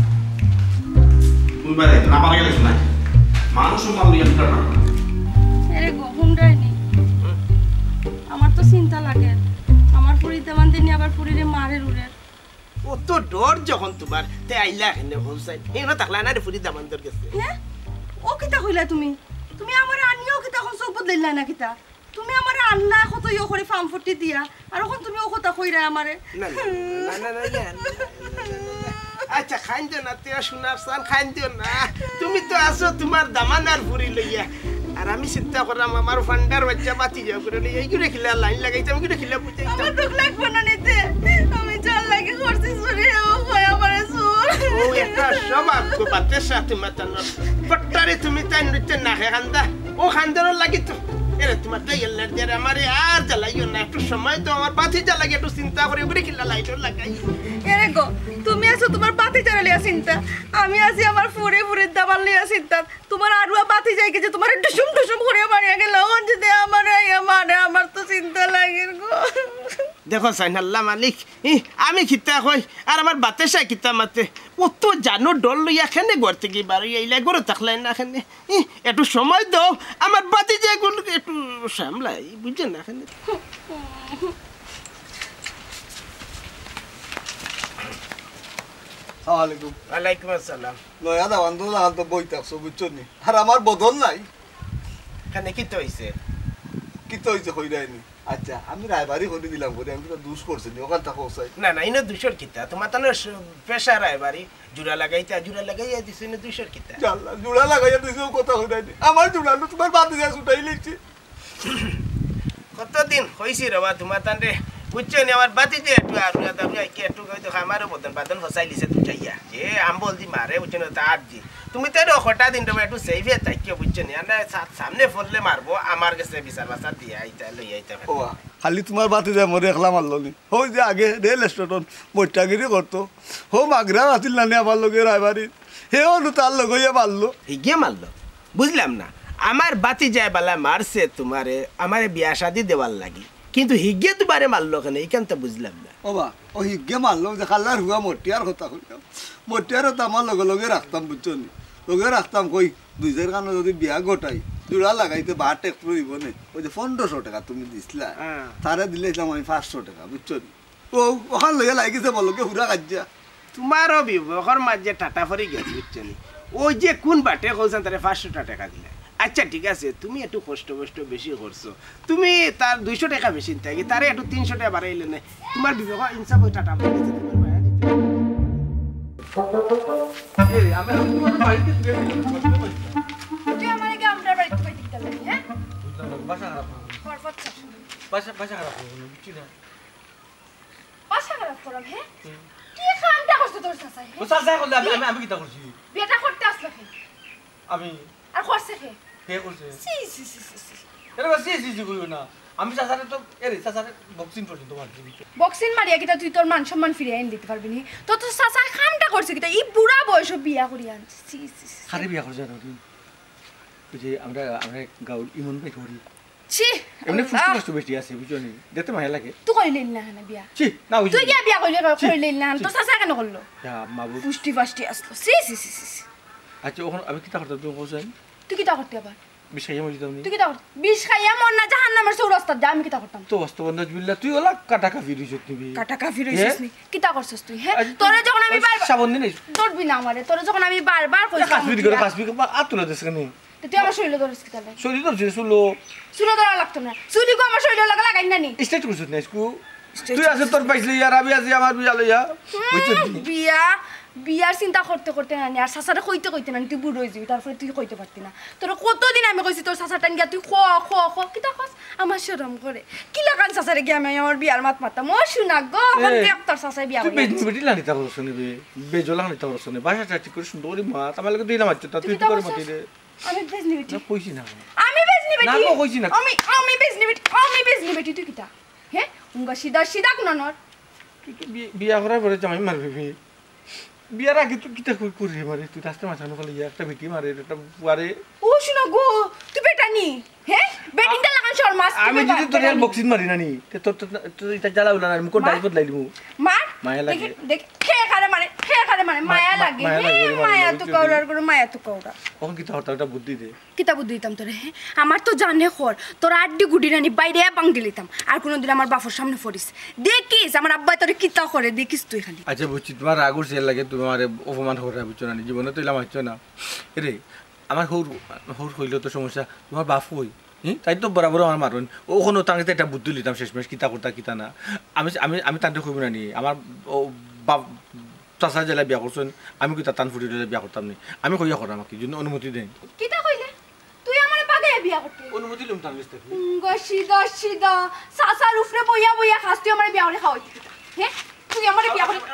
[SPEAKER 8] তুমি বাইরে না পারে গেলে শোনা মান সম্মান লইয়া ফেলাটা না
[SPEAKER 1] আরে গহম ডাইনি আমার তো চিন্তা লাগে আমার পুরিতে মানতে নি আবার পুরিরে মারে রুরে
[SPEAKER 2] অত ডর যখন তোমার তে আইলা এখানে হোসাই এখানে থাকলা না রে ফুরি দামান্তর গেছে
[SPEAKER 1] হ্যাঁ ও কিতা কইলা তুমি তুমি আমার আনিও কিতা এখন চোখ বদলাইলা না কিতা তুমি আমার আনলা কত ইয়ে করে ফার্ম ফুটি দিয়া আর এখন তুমি ও কথা কইরা আমারে
[SPEAKER 2] না না না না আচ্ছা খাইন দিও না তেরা শোনার সান খাইন দিও না তুমি তো আসো তোমার দামানার ফুরি লইয়া আর আমি চিন্তা করলাম আমার ফান্ডার বাচ্চা বাতি যাও করে লইয়া এইগুলো খিলা লাইন লাগাইতে আমি গুলো খিলা বুঝাইতাম
[SPEAKER 1] আমার দুঃখ লাগবে না নিতে আমি চাল লাগে করছি সরে ও হয় আমারে সুর
[SPEAKER 2] ও একটা স্বভাব গো বাতে সাথে মাতানো পট্টারে তুমি তাই নৃত্য না খান্দা ও খান্দার লাগি তো এরে তোমার তাই এল্লার দিয়ে আমারে আর জ্বালাইও না একটু সময় তো আমার বাতি জ্বালাগে একটু চিন্তা করে ওগুলো খিলা লাইটও লাগাই
[SPEAKER 1] এরে গো তুমি আছো তোমার বাতি জ্বালালিয়া চিন্তা আমি আছি আমার ফুরে ফুরে দাবাল লিয়া চিন্তা তোমার আরুয়া বাতি যাই যে তোমার ডুসুম ডুসুম করে মারিয়া গেল ওন যদি আমার মানে আমার তো চিন্তা লাগে গো
[SPEAKER 2] দেখো সাইনাল্লাহ মালিক আমি খিতা কই আর আমার বাতে সাই খিতা মাতে ও তো জানো ডল লইয়া খেনে ঘর থেকে বাড়ি আইলা গরু থাকলাই না খেনে একটু সময় দাও আমার বাতি যে গুলো একটু সামলাই বুঝছেন না খেনে
[SPEAKER 7] আসসালামাইকুম
[SPEAKER 2] ওয়ালাইকুম আসসালাম
[SPEAKER 7] নয়া দাওয়ান তো লাগান তো বই থাকছো বুঝছো নি আর আমার বদল নাই
[SPEAKER 2] খানে কি তো হইছে
[SPEAKER 7] কি তো হয়েছে কইরাইনি আচ্ছা আমি রায়বাড়ি করে দিলাম করে আমি তো দুষ করছি নি ওখান থেকে ওসাই
[SPEAKER 2] না না ইনো দুশোর কিতা তোমার তো পেশা রায়বাড়ি জুড়া লাগাইয়া দিছে না দুশোর কিতা
[SPEAKER 7] জানলা জোড়া লাগাইয়া দিয়েছে কথা কইরাইনি আমার জোড়ানো তোমার বাতি যা ছুটাই লিখছি
[SPEAKER 2] কতদিন হয়েছি রবা তোমার তান্ডে বুঝছো নি আমার বাতি যে একটু আর তুমি কি একটু হয়তো আমারও বাদন ফসাই লিছে তুইয়া যে আম্বল দি মারে বুঝছো না তার জি তুমি তো হঠাৎ দিন একটু সেফে থাকিও বুঝছো নি আমরা সামনে ফললে মারবো আমার কাছে বিচার বাসার দিয়ে আইতা লই আইতা
[SPEAKER 7] খালি তোমার বাতি যায় মরে একলা মারলো নি হো যে আগে রেল স্টেশন বৈঠাগিরি করতো হো মাগরা বাতিল নানি আমার লগে রায়বাড়ি হেও নু তার লগ হইয়া মারলো
[SPEAKER 2] হিগে মারলো বুঝলাম না আমার বাতি যায় বালা মারছে তোমারে আমারে বিয়া শাদি দেওয়ার লাগি কিন্তু হিগে তোমারে মারলো কেন এইখান তো বুঝলাম না
[SPEAKER 7] ওবা ও হিগে মারলো যে খাল্লার হুয়া মটিয়ার কথা কইলাম মটিয়ার তো আমার লগে লগে রাখতাম বুঝছো নি লগে রাখতাম কই দুইজের কারণে যদি বিয়া গোটাই জোড়া লাগাইতে বাট একটু হইব নে ওই যে 1500 টাকা তুমি দিছিলা তারে দিলাম আমি 500 টাকা বুঝছো নি ও ওখান লগে লাগিছে বলকে হুরা কাজ্জা
[SPEAKER 2] তোমারও বিবাহর মাঝে টাটা ফরি গেছে বুঝছো নি ওই যে কোন বাটে কইছেন তারে 500 টাকা দিলে আচ্ছা ঠিক আছে তুমি একটু কষ্ট বেশি করছো তুমি তার 200 টাকা বেশি থাকি তারে একটু 300 টাকা বাড়াইলে না তোমার বিবাহ ইনসাফ ওই টাটা ফরি গেছে তোমার ভাইয়া দিতে
[SPEAKER 5] এই আমি তোমার বাড়িতে দিয়ে দিলাম
[SPEAKER 4] তুই আমারে কি আমরা বাড়িতে কই দিতে লাগি হ্যাঁ
[SPEAKER 5] বাসা খারাপ
[SPEAKER 4] ফরফট
[SPEAKER 5] বাসা খারাপ বুঝছি না
[SPEAKER 4] বাসা খারাপ করব হ্যাঁ কি খানটা করছ তোর চাচা
[SPEAKER 5] ও চাচা করলে আমি কিটা করছি
[SPEAKER 4] বিয়েটা করতে আসলো কে
[SPEAKER 5] আমি
[SPEAKER 4] আর করছে কে
[SPEAKER 5] কে করছে
[SPEAKER 4] সি সি সি সি
[SPEAKER 5] এর সি বলবো না আমি চাচারে তো চাচারে বক্সিং করছি তোমার
[SPEAKER 4] বক্সিং মারিয়া কিটা তুই তোর মান সম্মান ফিরিয়ে এনে দিতে পারবি নি তো তোর চাচা খানটা করছে কিটা এই বুড়া বয়স বিয়া করি আনছে সি সি
[SPEAKER 5] খারে বিয়া করছে না তুই যে আমরা গাঁর ইমন ভাই করি
[SPEAKER 4] ছি
[SPEAKER 5] এমনি ফুসফুস বেশি আছে বুঝছো নি দেখতে মায়া লাগে
[SPEAKER 4] তুই কইলিন না না বিয়া
[SPEAKER 5] ছি না
[SPEAKER 4] তুই কি বিয়া কইলিন না তোর চাচা কেন করলো
[SPEAKER 5] মাবু
[SPEAKER 4] পুষ্টি ফাষ্টি আসলো সি সি সি সি
[SPEAKER 5] আচ্ছা ওখানে আমি কিটা করতে তুমি বলছেন
[SPEAKER 4] তুই কিটা করতে আবার
[SPEAKER 5] বিষয় মজি তুমি
[SPEAKER 4] তুই কিটা করতে বিষ খাইয়া মন না জাহান্নামের চৌরাস্তা যা আমি কিটা করতাম
[SPEAKER 5] তো বাস্তবন্ধ বিল্লাহ তুই ওলা কাটা কাফি রইছ তুমি
[SPEAKER 4] কাটা কাফি রইছিস নি কিটা করছস তুই হ্যাঁ তোরে যখন আমি বারবার
[SPEAKER 5] সাবন দিন
[SPEAKER 4] তোরবি না আমারে তোরে যখন আমি বারবার কইছি
[SPEAKER 5] কাশ্মীর আতুলা দেশ কেন
[SPEAKER 4] তুই আমার শরীরে ধরিস কিটা লাগে
[SPEAKER 5] শরীর ধরছে শুলো
[SPEAKER 4] শুনো ধরা লাগতো না চুলি কো আমার শরীরে লাগা লাগাই না নি
[SPEAKER 5] স্টেট করছিস না স্কু তুই আছে তোর পাইছলি আর আমি আছি আমার বিয়া লইয়া বুঝছিস
[SPEAKER 4] বিয়ার চিন্তা করতে করতে না আর সাসারে কইতে না তুই বুড়ো হয়ে যাবি তারপরে তুই কইতে পারতি না তোর কতদিন আমি কইছি তোর সাসাটা গিয়া তুই খ কিতা কস আমার শরম করে কি লাগান সাসারে গিয়া আমি আমার বিয়ার মাত মারতাম ও শুনা গো দেখ তোর সাসাই বিয়া
[SPEAKER 5] তুই বেটি লানি তা বলছ নিবি বেজলা লানি তা বলছ নি ভাষা ঠিক করে সুন্দর করে মাত আমার লাগে দিলাম আচ্ছা তুই কি করে মতি দে
[SPEAKER 4] আমি বেজনি বেটি
[SPEAKER 5] না কইছি না
[SPEAKER 4] আমি বেজনি বেটি
[SPEAKER 5] না কইছি না
[SPEAKER 4] আমি বেজনি বেটি তুই কিতা হ্যাঁ উঙ্গা সিধা কোননর
[SPEAKER 5] তুই তো বিয়া করার পরে জামাই মারবি বিয়ার আগে তুই কিতা করি মারে তুই রাস্তা মাঝখানে ফেলে একটা বেটি মারে একটা পুয়ারে
[SPEAKER 4] ও শুনো গো তুই বেটা নি হ্যাঁ বেটিংটা লাগান শর মাস
[SPEAKER 5] আমি যদি তোর বক্সিং মারি না নি তোর এটা জ্বালা উলা না মুকো ডাইস বদলাই দিমু
[SPEAKER 4] মার
[SPEAKER 5] মায়া লাগে
[SPEAKER 4] দেখ খেয়ে খারে মানে মায়া লাগে মায়া তো কওরা
[SPEAKER 5] ওখান কিতা হরতা বুদ্ধি দে
[SPEAKER 4] কিতা বুদ্ধি দিতাম তোরে আমার তো জানে খর তোর আড্ডি গুডি নানি বাইরে বাঙ্গি লিতাম আর কোনোদিন আমার বাপর সামনে পড়িস দেখিস আমার আব্বা তোরে কিতা করে দেখিস তুই খালি
[SPEAKER 5] আচ্ছা বুঝছি তোমার রাগুর সেল লাগে তুমি আমার অপমান করে বুঝছো না জীবনে তো ইলাম হচ্ছে না রে আমার হৌর হইলেও তো সমস্যা তোমার বাপ হই তাই তো বরাবর আমার মারুন ওখানে তাকে একটা বুদ্ধি লিতাম শেষমেশ কিতা করতা কিতা না আমি আমি আমি তান্তে কইব না নি আমার বাপ চাচা জেলা বিয়া করছেন আমি কি তান ফুটি বিয়া করতাম নি আমি কইয়া করাম কি জন্য অনুমতি দেন
[SPEAKER 4] কিতা কইলে তুই আমার বাগে বিয়া করতে
[SPEAKER 5] অনুমতি লম তান লিস্তে
[SPEAKER 4] সিধা সাসার উপরে বইয়া খাস তুই আমার বিয়া করে খাওয়াই হ্যাঁ তুই আমার বিয়া করে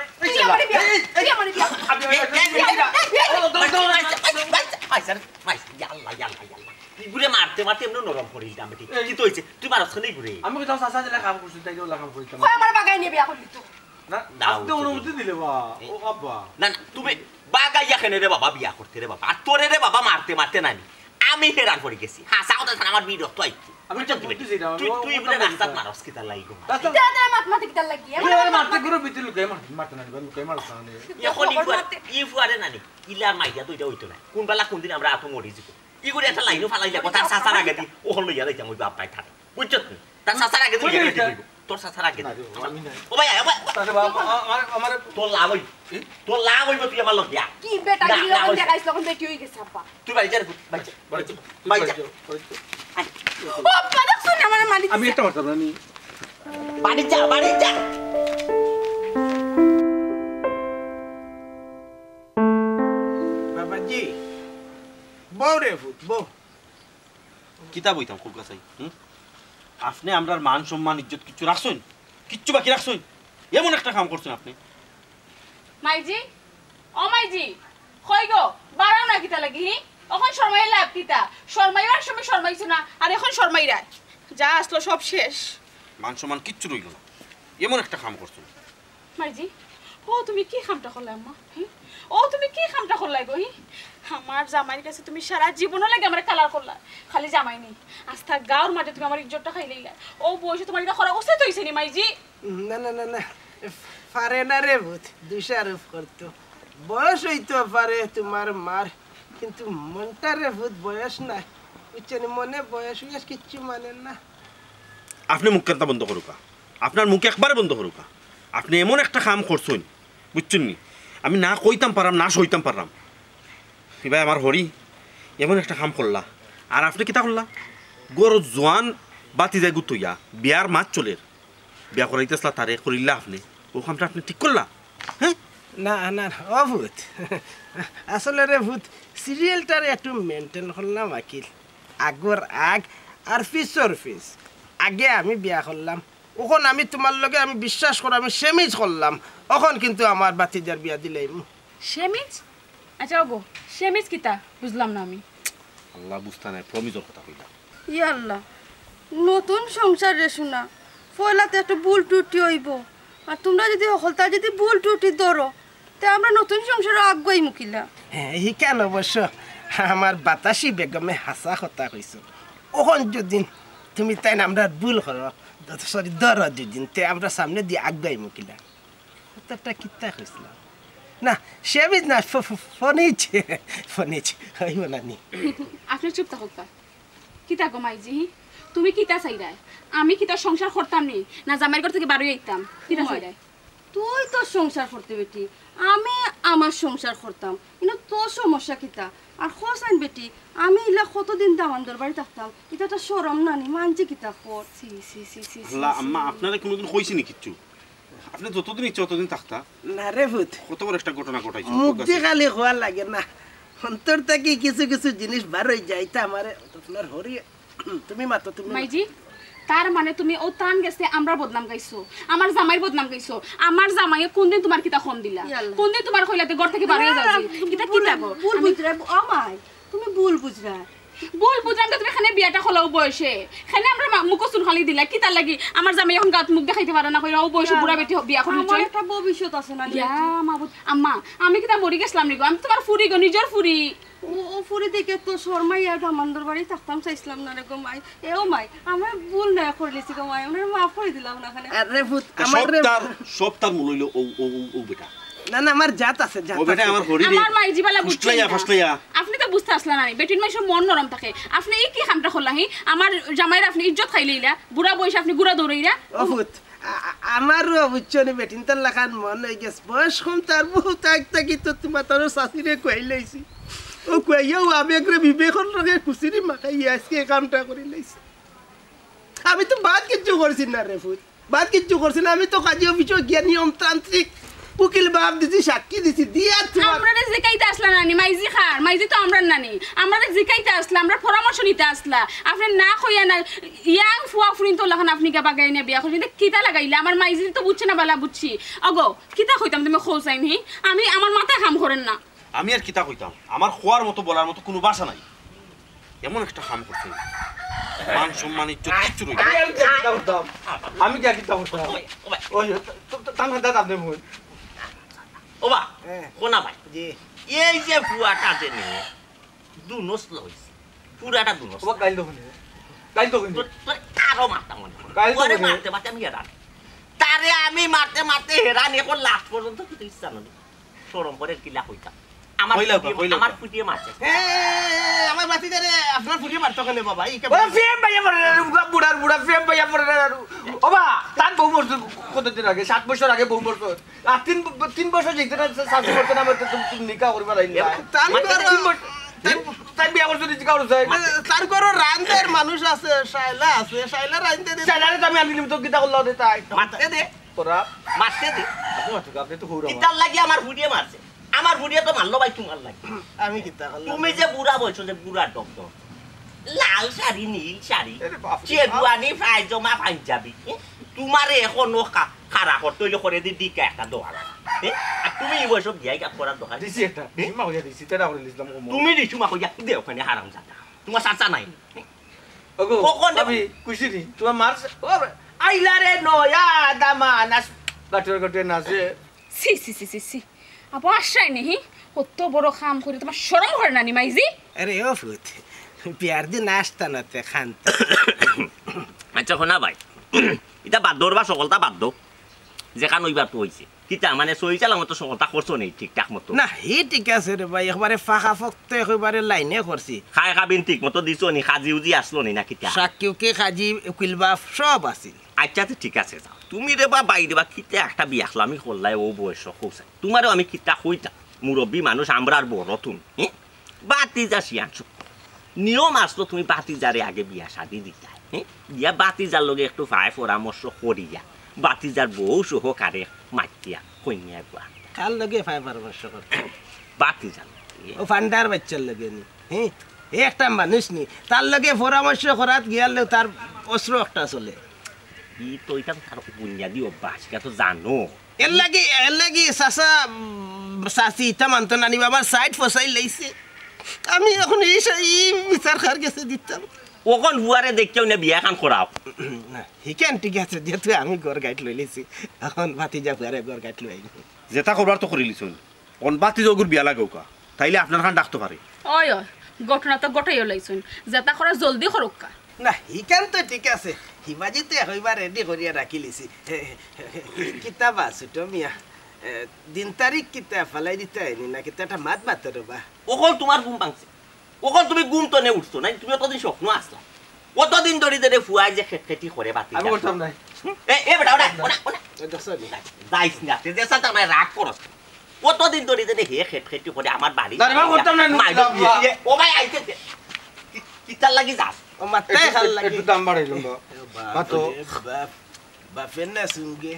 [SPEAKER 6] ঘুরে মারতে এমন নরম করে দিতাম বেটি কি তো হইছে তুই মারছ নেই ঘুরে
[SPEAKER 5] আমি তো চাচা জেলা কাম করছিস তাই ওলা কাম করিতাম
[SPEAKER 4] আমার বাগাই নিয়ে বিয়া করলি তো
[SPEAKER 5] না আপনি অনুমতি দিলে বা ও বাবা
[SPEAKER 6] না তুমি বাগাইয়া কেন রে বাবা বিয়া করতে রে বাবা আর তোরে রে বাবা মারতে নানি আমি হেরান পড়ে গেছি হাসা কথা আমার বিয়ে রক্ত আইছে
[SPEAKER 5] আমি তো
[SPEAKER 6] তুই বলে রাস্তাত মারস কি তার লাগি
[SPEAKER 4] দাদা মাত কিতা লাগি
[SPEAKER 5] আমার মারতে গুরু বিতে লুকাই মারতে নানি বা লুকাই মারছ না
[SPEAKER 6] এখন ইফুয়ারে নানি ইলার মাইয়া তো এটা হইতো না কোন বেলা কোন দিন আমরা আতো মরি যাব ইগুরে একটা লাইনও ফালাই যাব তার সাসার আগে দি ওহন লইয়া যাইতাম ওই বাপ পাই থাকে বুঝছ তুই তার সাসার আগে তুই যাইতে দিব তোর সাসার আগে ও ভাই
[SPEAKER 5] তারে বাবা আমার
[SPEAKER 6] তোর লাভ হইব তুই আমার লগ ইয়া
[SPEAKER 4] কি বেটা কি লোক দেখাইছ তখন বেটি হই গেছে আপা
[SPEAKER 6] তুই বাড়ি যা বাড়ি যা
[SPEAKER 4] ও পাদক শুনে আমার মানি
[SPEAKER 5] আমি একটা মারতাম না নি
[SPEAKER 6] বাড়ি যা
[SPEAKER 2] বাবাজি বউ রে ফুট বউ
[SPEAKER 8] কিতা বইতাম কলকাতায় আপনি আমরার মান সম্মান ইজ্জত কিছু রাখছেন কিচ্ছু বাকি রাখছুন এমন একটা কাম করছেন আপনি
[SPEAKER 10] মাইজি ও মাইজি কই গো বাড়াও না কিতা লাগি হি এখন শর্মাই লাভ কিতা শর্মাইবার সময় শর্মাইছ না আর এখন শর্মাইরা যা আসলো সব শেষ
[SPEAKER 8] মান সম্মান কিচ্ছু রইল না এমন একটা কাম করছেন
[SPEAKER 10] মাইজি ও তুমি কি খামটা করলে আম্মা ও তুমি কি খামটা করলাই গো আমার জামাইয়ের কাছে তুমি সারা জীবনও লাগে আমার কালার করলা খালি জামাই নেই আস্থা গাঁর মাঠে তুমি আমার ইজ্জতটা খাইলেইলা ও বয়সে তোমার এটা করা উচিত হইছে নি মাইজি
[SPEAKER 2] না না না না পারে না রে ভূত দুষারোপ করতো বয়স হইতো পারে তোমার মার কিন্তু মনটা রে ভূত বয়স নাই বুঝছেন মনে বয়স হইয়াস কিচ্ছু মানেন না
[SPEAKER 8] আপনি মুখ কান্তা বন্ধ করুকা আপনার মুখ একবারে বন্ধ করুকা আপনি এমন একটা কাম করছেন বুঝছেন নি আমি না কইতাম পারাম না সইতাম পারলাম এবার আমার হরি এমন একটা কাম করলা আর আপনি কিতা করলা গরু জোয়ান বাতি যায় গুতইয়া বিয়ার মাছ চলের বিয়া করাইতেছলা তারে করিল্লা আপনি ও কামটা আপনি ঠিক করলা হ্যাঁ
[SPEAKER 2] না না ও ভূত আসলে রে ভূত সিরিয়ালটারে একটু মেনটেন করলাম আকিল আগর আগ আর পিছর পিছ আগে আমি বিয়া করলাম ওখন আমি তোমার লগে আমি বিশ্বাস করে আমি সেমিজ করলাম ওখন কিন্তু আমার বাতিজার বিয়া দিলাই
[SPEAKER 10] সেমিজ আচ্ছা ওগো সেমিজ কিতা বুঝলাম না আমি
[SPEAKER 8] আল্লাহ বুঝতা নাই প্রমিজর কথা কইলা
[SPEAKER 1] ইয়াল্লাহ নতুন সংসার রে শোনা পয়লাতে একটা ভুল টুটি হইব আর তোমরা যদি হলতা যদি ভুল টুটি ধরো তে আমরা নতুন সংসারে আগুয়াই মুকিলা
[SPEAKER 2] হ্যাঁ ই কেন অবশ্য আমার বাতাসি বেগমে হাসা কথা কইছ ওখন যদি তুমি তাই আমরা ভুল করো সরি ধরো দুদিন তে আমরা সামনে দিয়ে আগুয়াই মুকিলা কথাটা কিতা কইছিলাম না সেমিজ না ফনিচ হইব না নি
[SPEAKER 10] আপনি চুপ থাকুক কিতা গো মাইজি তুমি কিতা চাইরাই আমি কিতা সংসার করতাম নি না জামাইর ঘর থেকে বাড়ি আইতাম কিতা চাইরাই
[SPEAKER 1] তুই তো সংসার করতে বেটি আমি আমার সংসার করতাম কিন্তু তোর সমস্যা কিতা আর হোসাইন বেটি আমি ইলা কতদিন দামানদর বাড়ি থাকতাম এটা তো সরম নানি মানছি কিতা কর সি সি সি সি
[SPEAKER 8] আল্লাহ আম্মা আপনারা কোনোদিন কইছিনি কিচ্ছু আপনি যতদিন ইচ্ছে ততদিন থাকতা
[SPEAKER 2] না রে ভূত
[SPEAKER 8] কত বড় একটা ঘটনা ঘটাইছে
[SPEAKER 2] মুখ দিয়ে খালি হওয়ার লাগে না অন্তর থেকে কিছু কিছু জিনিস বার হয়ে যাইতে আমার আপনার হরি তুমি মাতো তুমি
[SPEAKER 10] মাইজি তার মানে তুমি ও তান গেছে আমরা বদনাম গাইছো আমার জামাইর বদনাম গাইছো আমার জামাইয়ে কোনদিন তোমার কিতা খন দিলা কোনদিন তোমার কইলাতে ঘর থেকে বাড়ি যাচ্ছি কিতা কিতা গো
[SPEAKER 1] ভুল বুঝরা আমায় তুমি ভুল বুঝরা
[SPEAKER 10] বল বুঝলাম তো তুমি এখানে বিয়াটা খোলাও বয়সে এখানে আমরা মুখ চুন খালি দিলা কি তার লাগি আমার জামাই এখন গাত মুখ দেখাইতে পারে না কইরা ও বয়সে বুড়া বেটি বিয়া করে
[SPEAKER 1] আমার একটা ভবিষ্যৎ আছে না
[SPEAKER 10] ইয়া মাবুত আম্মা আমি কি তা মরি গেছলাম নিগো আমি তোমার ফুরি গো নিজের ফুরি
[SPEAKER 1] ও ফুরি দেখে তো শর্মাই আর দামানদর বাড়ি থাকতাম চাইছিলাম না রে গো মাই এও মাই আমার ভুল না করলিছি গো মাই আমরা মাফ করে দিলাম না এখানে
[SPEAKER 2] আরে ভূত আমার
[SPEAKER 8] সব তার মূল হইলো ও বেটা
[SPEAKER 2] না না আমার জাত আছে জাত
[SPEAKER 8] ও বেটা আমার হরি রে
[SPEAKER 10] আমার মাই জিবালা বুঝছই
[SPEAKER 8] ফাসলাইয়া
[SPEAKER 10] আপনি তো বুঝতে আসলা না বেটির মাইসব মন নরম থাকে আপনি এই কি খামটা খোলাহি আমার জামাইর আপনি ইজ্জত খাইলেইলা বুড়া বয়স আপনি গুড়া দৌড়াইরা
[SPEAKER 2] ও ভূত আমারও বুঝছনি বেটিন তার লাখান মন হয়ে গেছে বয়স কম তার বহুত আগ থাকি তো তোমার তোর শাশুড়ে কই লাইছি ও কইয়াও আমি একরে বিবেকন লগে খুশিরি মাখাই আজকে কামটা করে লাইছি আমি তো বাদ কিচ্ছু করছি না রে ভূত বাদ কিচ্ছু করছি না আমি তো কাজে অফিসে গিয়া নিয়মতান্ত্রিক উকিল বাপ দিছি সাক্ষী দিছি দিয়া
[SPEAKER 10] আমরা জিকাইতে আসলা নানি মাইজি খার মাইজি তো আমরা নানি আমরা জিকাইতে আসলা আমরা পরামর্শ নিতে আসলা আপনি না কইয়া না ইয়াং ফুয়া ফুরিন তো লাখান আপনি কে বাগাই না বিয়া কইতে কিতা লাগাইলা আমার মাইজি তো বুঝছে না বালা বুঝছি অগো কিতা কইতাম তুমি খোসাইন হি আমি আমার মাথায় কাম করেন না
[SPEAKER 8] আমি আর কিতা কইতাম আমার খোয়ার মতো বলার মতো কোনো ভাষা নাই এমন একটা কাম করতে মান সম্মান ইজ্জত কিচ্ছু রইল
[SPEAKER 5] আমি কি কিতা করতাম ওই তান হাত আপনি মুই
[SPEAKER 6] ওবা কোনা ভাই জি এই যে ফুয়াটা যে নে দুনস লইছে পুরাটা দুনস
[SPEAKER 5] ওবা কাইল তো
[SPEAKER 6] আরো মারতাম
[SPEAKER 5] কাইল তো
[SPEAKER 6] মারতে মারতে আমি হেরান তারে আমি মারতে মারতে হেরান এখন লাস্ট পর্যন্ত কিছু ইচ্ছা নয় শরম করে কিলা কইতাম আমার ফুটিয়ে মারছে
[SPEAKER 2] আমার বাতিদারে আপনার ফুটিয়ে মারতো কেন বাবা এই
[SPEAKER 5] ও ফেম ভাইয়া মরে বুড়ার বুড়া ফেম ভাইয়া মরে ওবা তার বউ মরছে কতদিন আগে 7 বছর আগে বউ মরছে আর 3 বছর যেতে না শাসন করতে না তুমি নিকাহ করবা রাইনি তার বিয়া করতে দিছি কারো চাই
[SPEAKER 2] তার করো রান্দের মানুষ আছে শাইলা রান্দে দে
[SPEAKER 5] শাইলা আমি আনি তো কিতা করলাও দে তাই
[SPEAKER 6] মারতে দে
[SPEAKER 5] তোরা
[SPEAKER 6] মারতে দে
[SPEAKER 5] আপনি তো হুরা
[SPEAKER 6] কিতার লাগি আমার ফুটিয়ে মারছে আমার বুড়িয়া তো মারলো ভাই তোমার লাগে
[SPEAKER 2] আমি কিতা করলাম
[SPEAKER 6] তুমি যে বুড়া বলছো যে বুড়া ডক্টর লাল শাড়ি নীল শাড়ি চেগুয়ানি পায়জামা পাঞ্জাবি তোমারে এখনো খারা করতে হইলে করে দিকে একটা দোকান আর তুমি এই বয়সব দিয়াই করার দোকান
[SPEAKER 5] দিছি একটা মা হইয়া দিছি তেরা করে দিছিলাম
[SPEAKER 6] তুমি দিছু মা হইয়া দে ওখানে হারাম জাদা তোমার চাচা নাই
[SPEAKER 5] ওগো আমি খুশি নি তোমার মার আইলা রে নয়া দামানাস গটর নাচে
[SPEAKER 10] সি সি সি সি সি আপু আশ্রয় নেই কত বড় কাম করে তোমার শরম করে নানি মাইজি
[SPEAKER 2] আরে ও ফুট পিয়ার দি নাস্তা নাতে খান
[SPEAKER 6] আচ্ছা শোনা ভাই এটা বাদ দৌড়বা সকলটা বাদ দো যেখান ওইবার তো হয়েছে কিতা মানে সই চালাম তো সকলটা করছো নেই ঠিকঠাক মতো
[SPEAKER 2] না হি ঠিক আছে রে ভাই একবারে ফাঁকা ফক্ত একেবারে লাইনে করছি
[SPEAKER 6] খাই খাবিন ঠিক মতো দিছো নি খাজি উজি আসলো নি না কিতা
[SPEAKER 2] সাকিউকে খাজি উকিল বাপ সব আছিল
[SPEAKER 6] আচ্ছা তো ঠিক আছে যাও তুমি রে বা বাই দেবা কিতা একটা বিয়া আসলো আমি করলাই ও বয়স কৌসাই তোমারও আমি কিতা কইতা মুরব্বী মানুষ আমরার বড় তুমি বাতি যা শিয়ানছো নিয়ম আসলো তুমি বাতি যারে আগে বিয়া শাদি দিতা দিয়া বাতি যার লগে একটু ভাই পরামর্শ করিয়া বাতি যার বউ সহকারে মাতিয়া কইনিয়া গুয়া
[SPEAKER 2] কার লগে ফাই পরামর্শ করতে
[SPEAKER 6] বাতি যার
[SPEAKER 2] ও ফান্ডার বাচ্চার লগে নি হ্যাঁ একটা মানুষ নি তার লগে পরামর্শ করাত গিয়ালেও তার অস্ত্র একটা চলে
[SPEAKER 6] ই তো এটা তার বুনিয়াদি অভ্যাস এটা তো জানো
[SPEAKER 2] এর লাগি চাচা চাচি ইটা মানতো নানি বাবার সাইড ফসাই লাইছে আমি এখন এই বিচার খার গেছে দিতাম
[SPEAKER 6] ওখন বুয়ারে দেখতেও না বিয়া খান করাও
[SPEAKER 2] হিকেন ঠিক আছে যেহেতু আমি ঘর গাইট লই লিছি এখন ভাতিজা বুয়ারে ঘর গাইট লই
[SPEAKER 8] যেটা করবার তো করে লিছুন অন বাতি জগুর বিয়া লাগাউকা তাইলে আপনার খান ডাকতে পারে
[SPEAKER 10] ওই ওই ঘটনা তো গটাইও লাইছুন যেটা করা জলদি করুকা
[SPEAKER 2] না হিকেন তো ঠিক আছে হিবাজি তো একবার রেডি করিয়া রাখি লিছি কিতাব আছে তো মিয়া দিন তারিখ কিতা ফালাই দিতে আইনি না কিতা একটা মাত মাত রবা
[SPEAKER 6] ওখন তোমার ঘুম ভাঙছে ওখন তুমি ঘুম তো নে উঠছো নাই তুমি অতদিন স্বপ্ন আসলা কতদিন ধরে ধরে ফুয়াই যে খেতি করে বাতি
[SPEAKER 5] আমি করতাম নাই
[SPEAKER 6] এ বেটা যাইস না যে সাথে আমার রাগ করস কতদিন ধরে ধরে হে খেতি করে আমার বাড়ি
[SPEAKER 5] করতাম না
[SPEAKER 6] ও ভাই আইতে কিতার লাগি যাস
[SPEAKER 2] ও মাথায় খাল লাগে
[SPEAKER 5] একটু দাম বাড়াইলাম বা তো
[SPEAKER 2] বাপের না শুনগে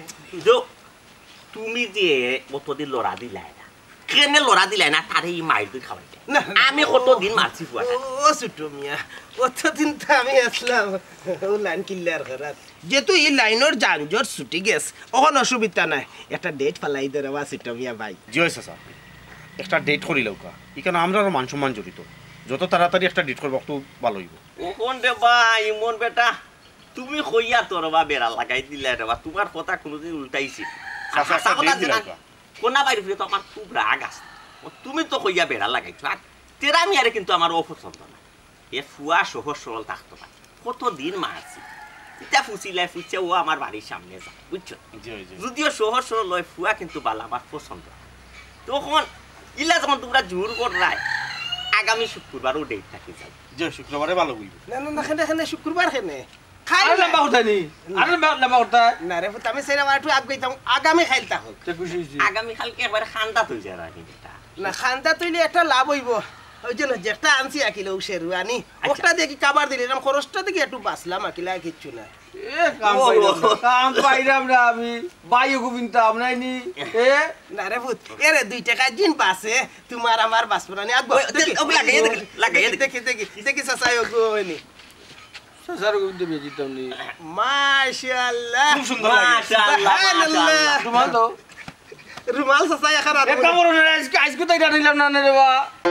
[SPEAKER 6] তুমি যে কতদিন লড়া দিলাই না কেনে লড়া দিলাই না তারে এই মাইল তুই খাওয়াই আমি কতদিন মারছি ফুয়া
[SPEAKER 2] ও ছোটো মিয়া কতদিন তো আমি আসলাম ও লাইন কিল্লার ঘরাত যেহেতু এই লাইনের যানজট ছুটি গেছ অখন অসুবিধা নাই একটা ডেট ফালাই দে রেবা ছোটো মিয়া ভাই
[SPEAKER 8] জি হয়েছে স্যার একটা ডেট করি লৌকা এখানে আমরা আরো মান সম্মান জড়িত যত তাড়াতাড়ি একটা ডেট করবো তো ভালো হইব
[SPEAKER 6] ওখন রে ভাই ইমন বেটা তুমি কইয়া তোর বা বেড়া লাগাই দিলে রে বা তোমার কথা কোনোদিন উল্টাইছি কোনা বাইরে ফিরে তো আমার খুব রাগ আছে তুমি তো কইয়া বেড়া লাগাইছো আর তেরামি আরে কিন্তু আমার অপছন্দ না এ ফুয়া সহজ সরল থাকতো না কতদিন মারছি এটা ফুচিলে ফুচে ও আমার বাড়ির সামনে যায় বুঝছো যদিও সহজ সরল লয় ফুয়া কিন্তু বালা আমার পছন্দ তখন ইলা যখন তোমরা জোর করায় আগামী শুক্রবারও ডেট থাকি যাই
[SPEAKER 8] যে শুক্রবারে ভালো হইব
[SPEAKER 2] না না না খানে শুক্রবার খানে
[SPEAKER 5] আরে লম্বা উঠানি আরে লম্বা উঠা
[SPEAKER 2] না রে আমি সেরা একটু আগাইতাম আগামী খাইতা হোক
[SPEAKER 6] আগামী কালকে একবার খান্দা তুই যা রাখি
[SPEAKER 2] না খান্দা তুইলে একটা লাভ হইব ওই জন্য যেটা আনছি আকিলে উশেরু আনি ওটা দেখি কাবার দিলি এরকম খরচটা দেখি একটু বাঁচলাম আকিলা কিচ্ছু না
[SPEAKER 5] কাম পাইরাম না আমি বাইও গোবিন্দাম নাইনি এ
[SPEAKER 2] না রে ভূত এরে 2 টাকা জিন পাসে তোমার আমার বাসপুরানি আগো
[SPEAKER 6] লাগাই
[SPEAKER 2] দেখি সাসাই গোনি
[SPEAKER 5] সাসার গোবিন্দ বেজিতাম নি
[SPEAKER 2] মাশাআল্লাহ
[SPEAKER 8] খুব সুন্দর
[SPEAKER 2] মাশাআল্লাহ
[SPEAKER 5] তোমার তো
[SPEAKER 2] রুমাল সাসাই খারাপ
[SPEAKER 5] এ কামড় না আজকে তাই নিলাম না রে বা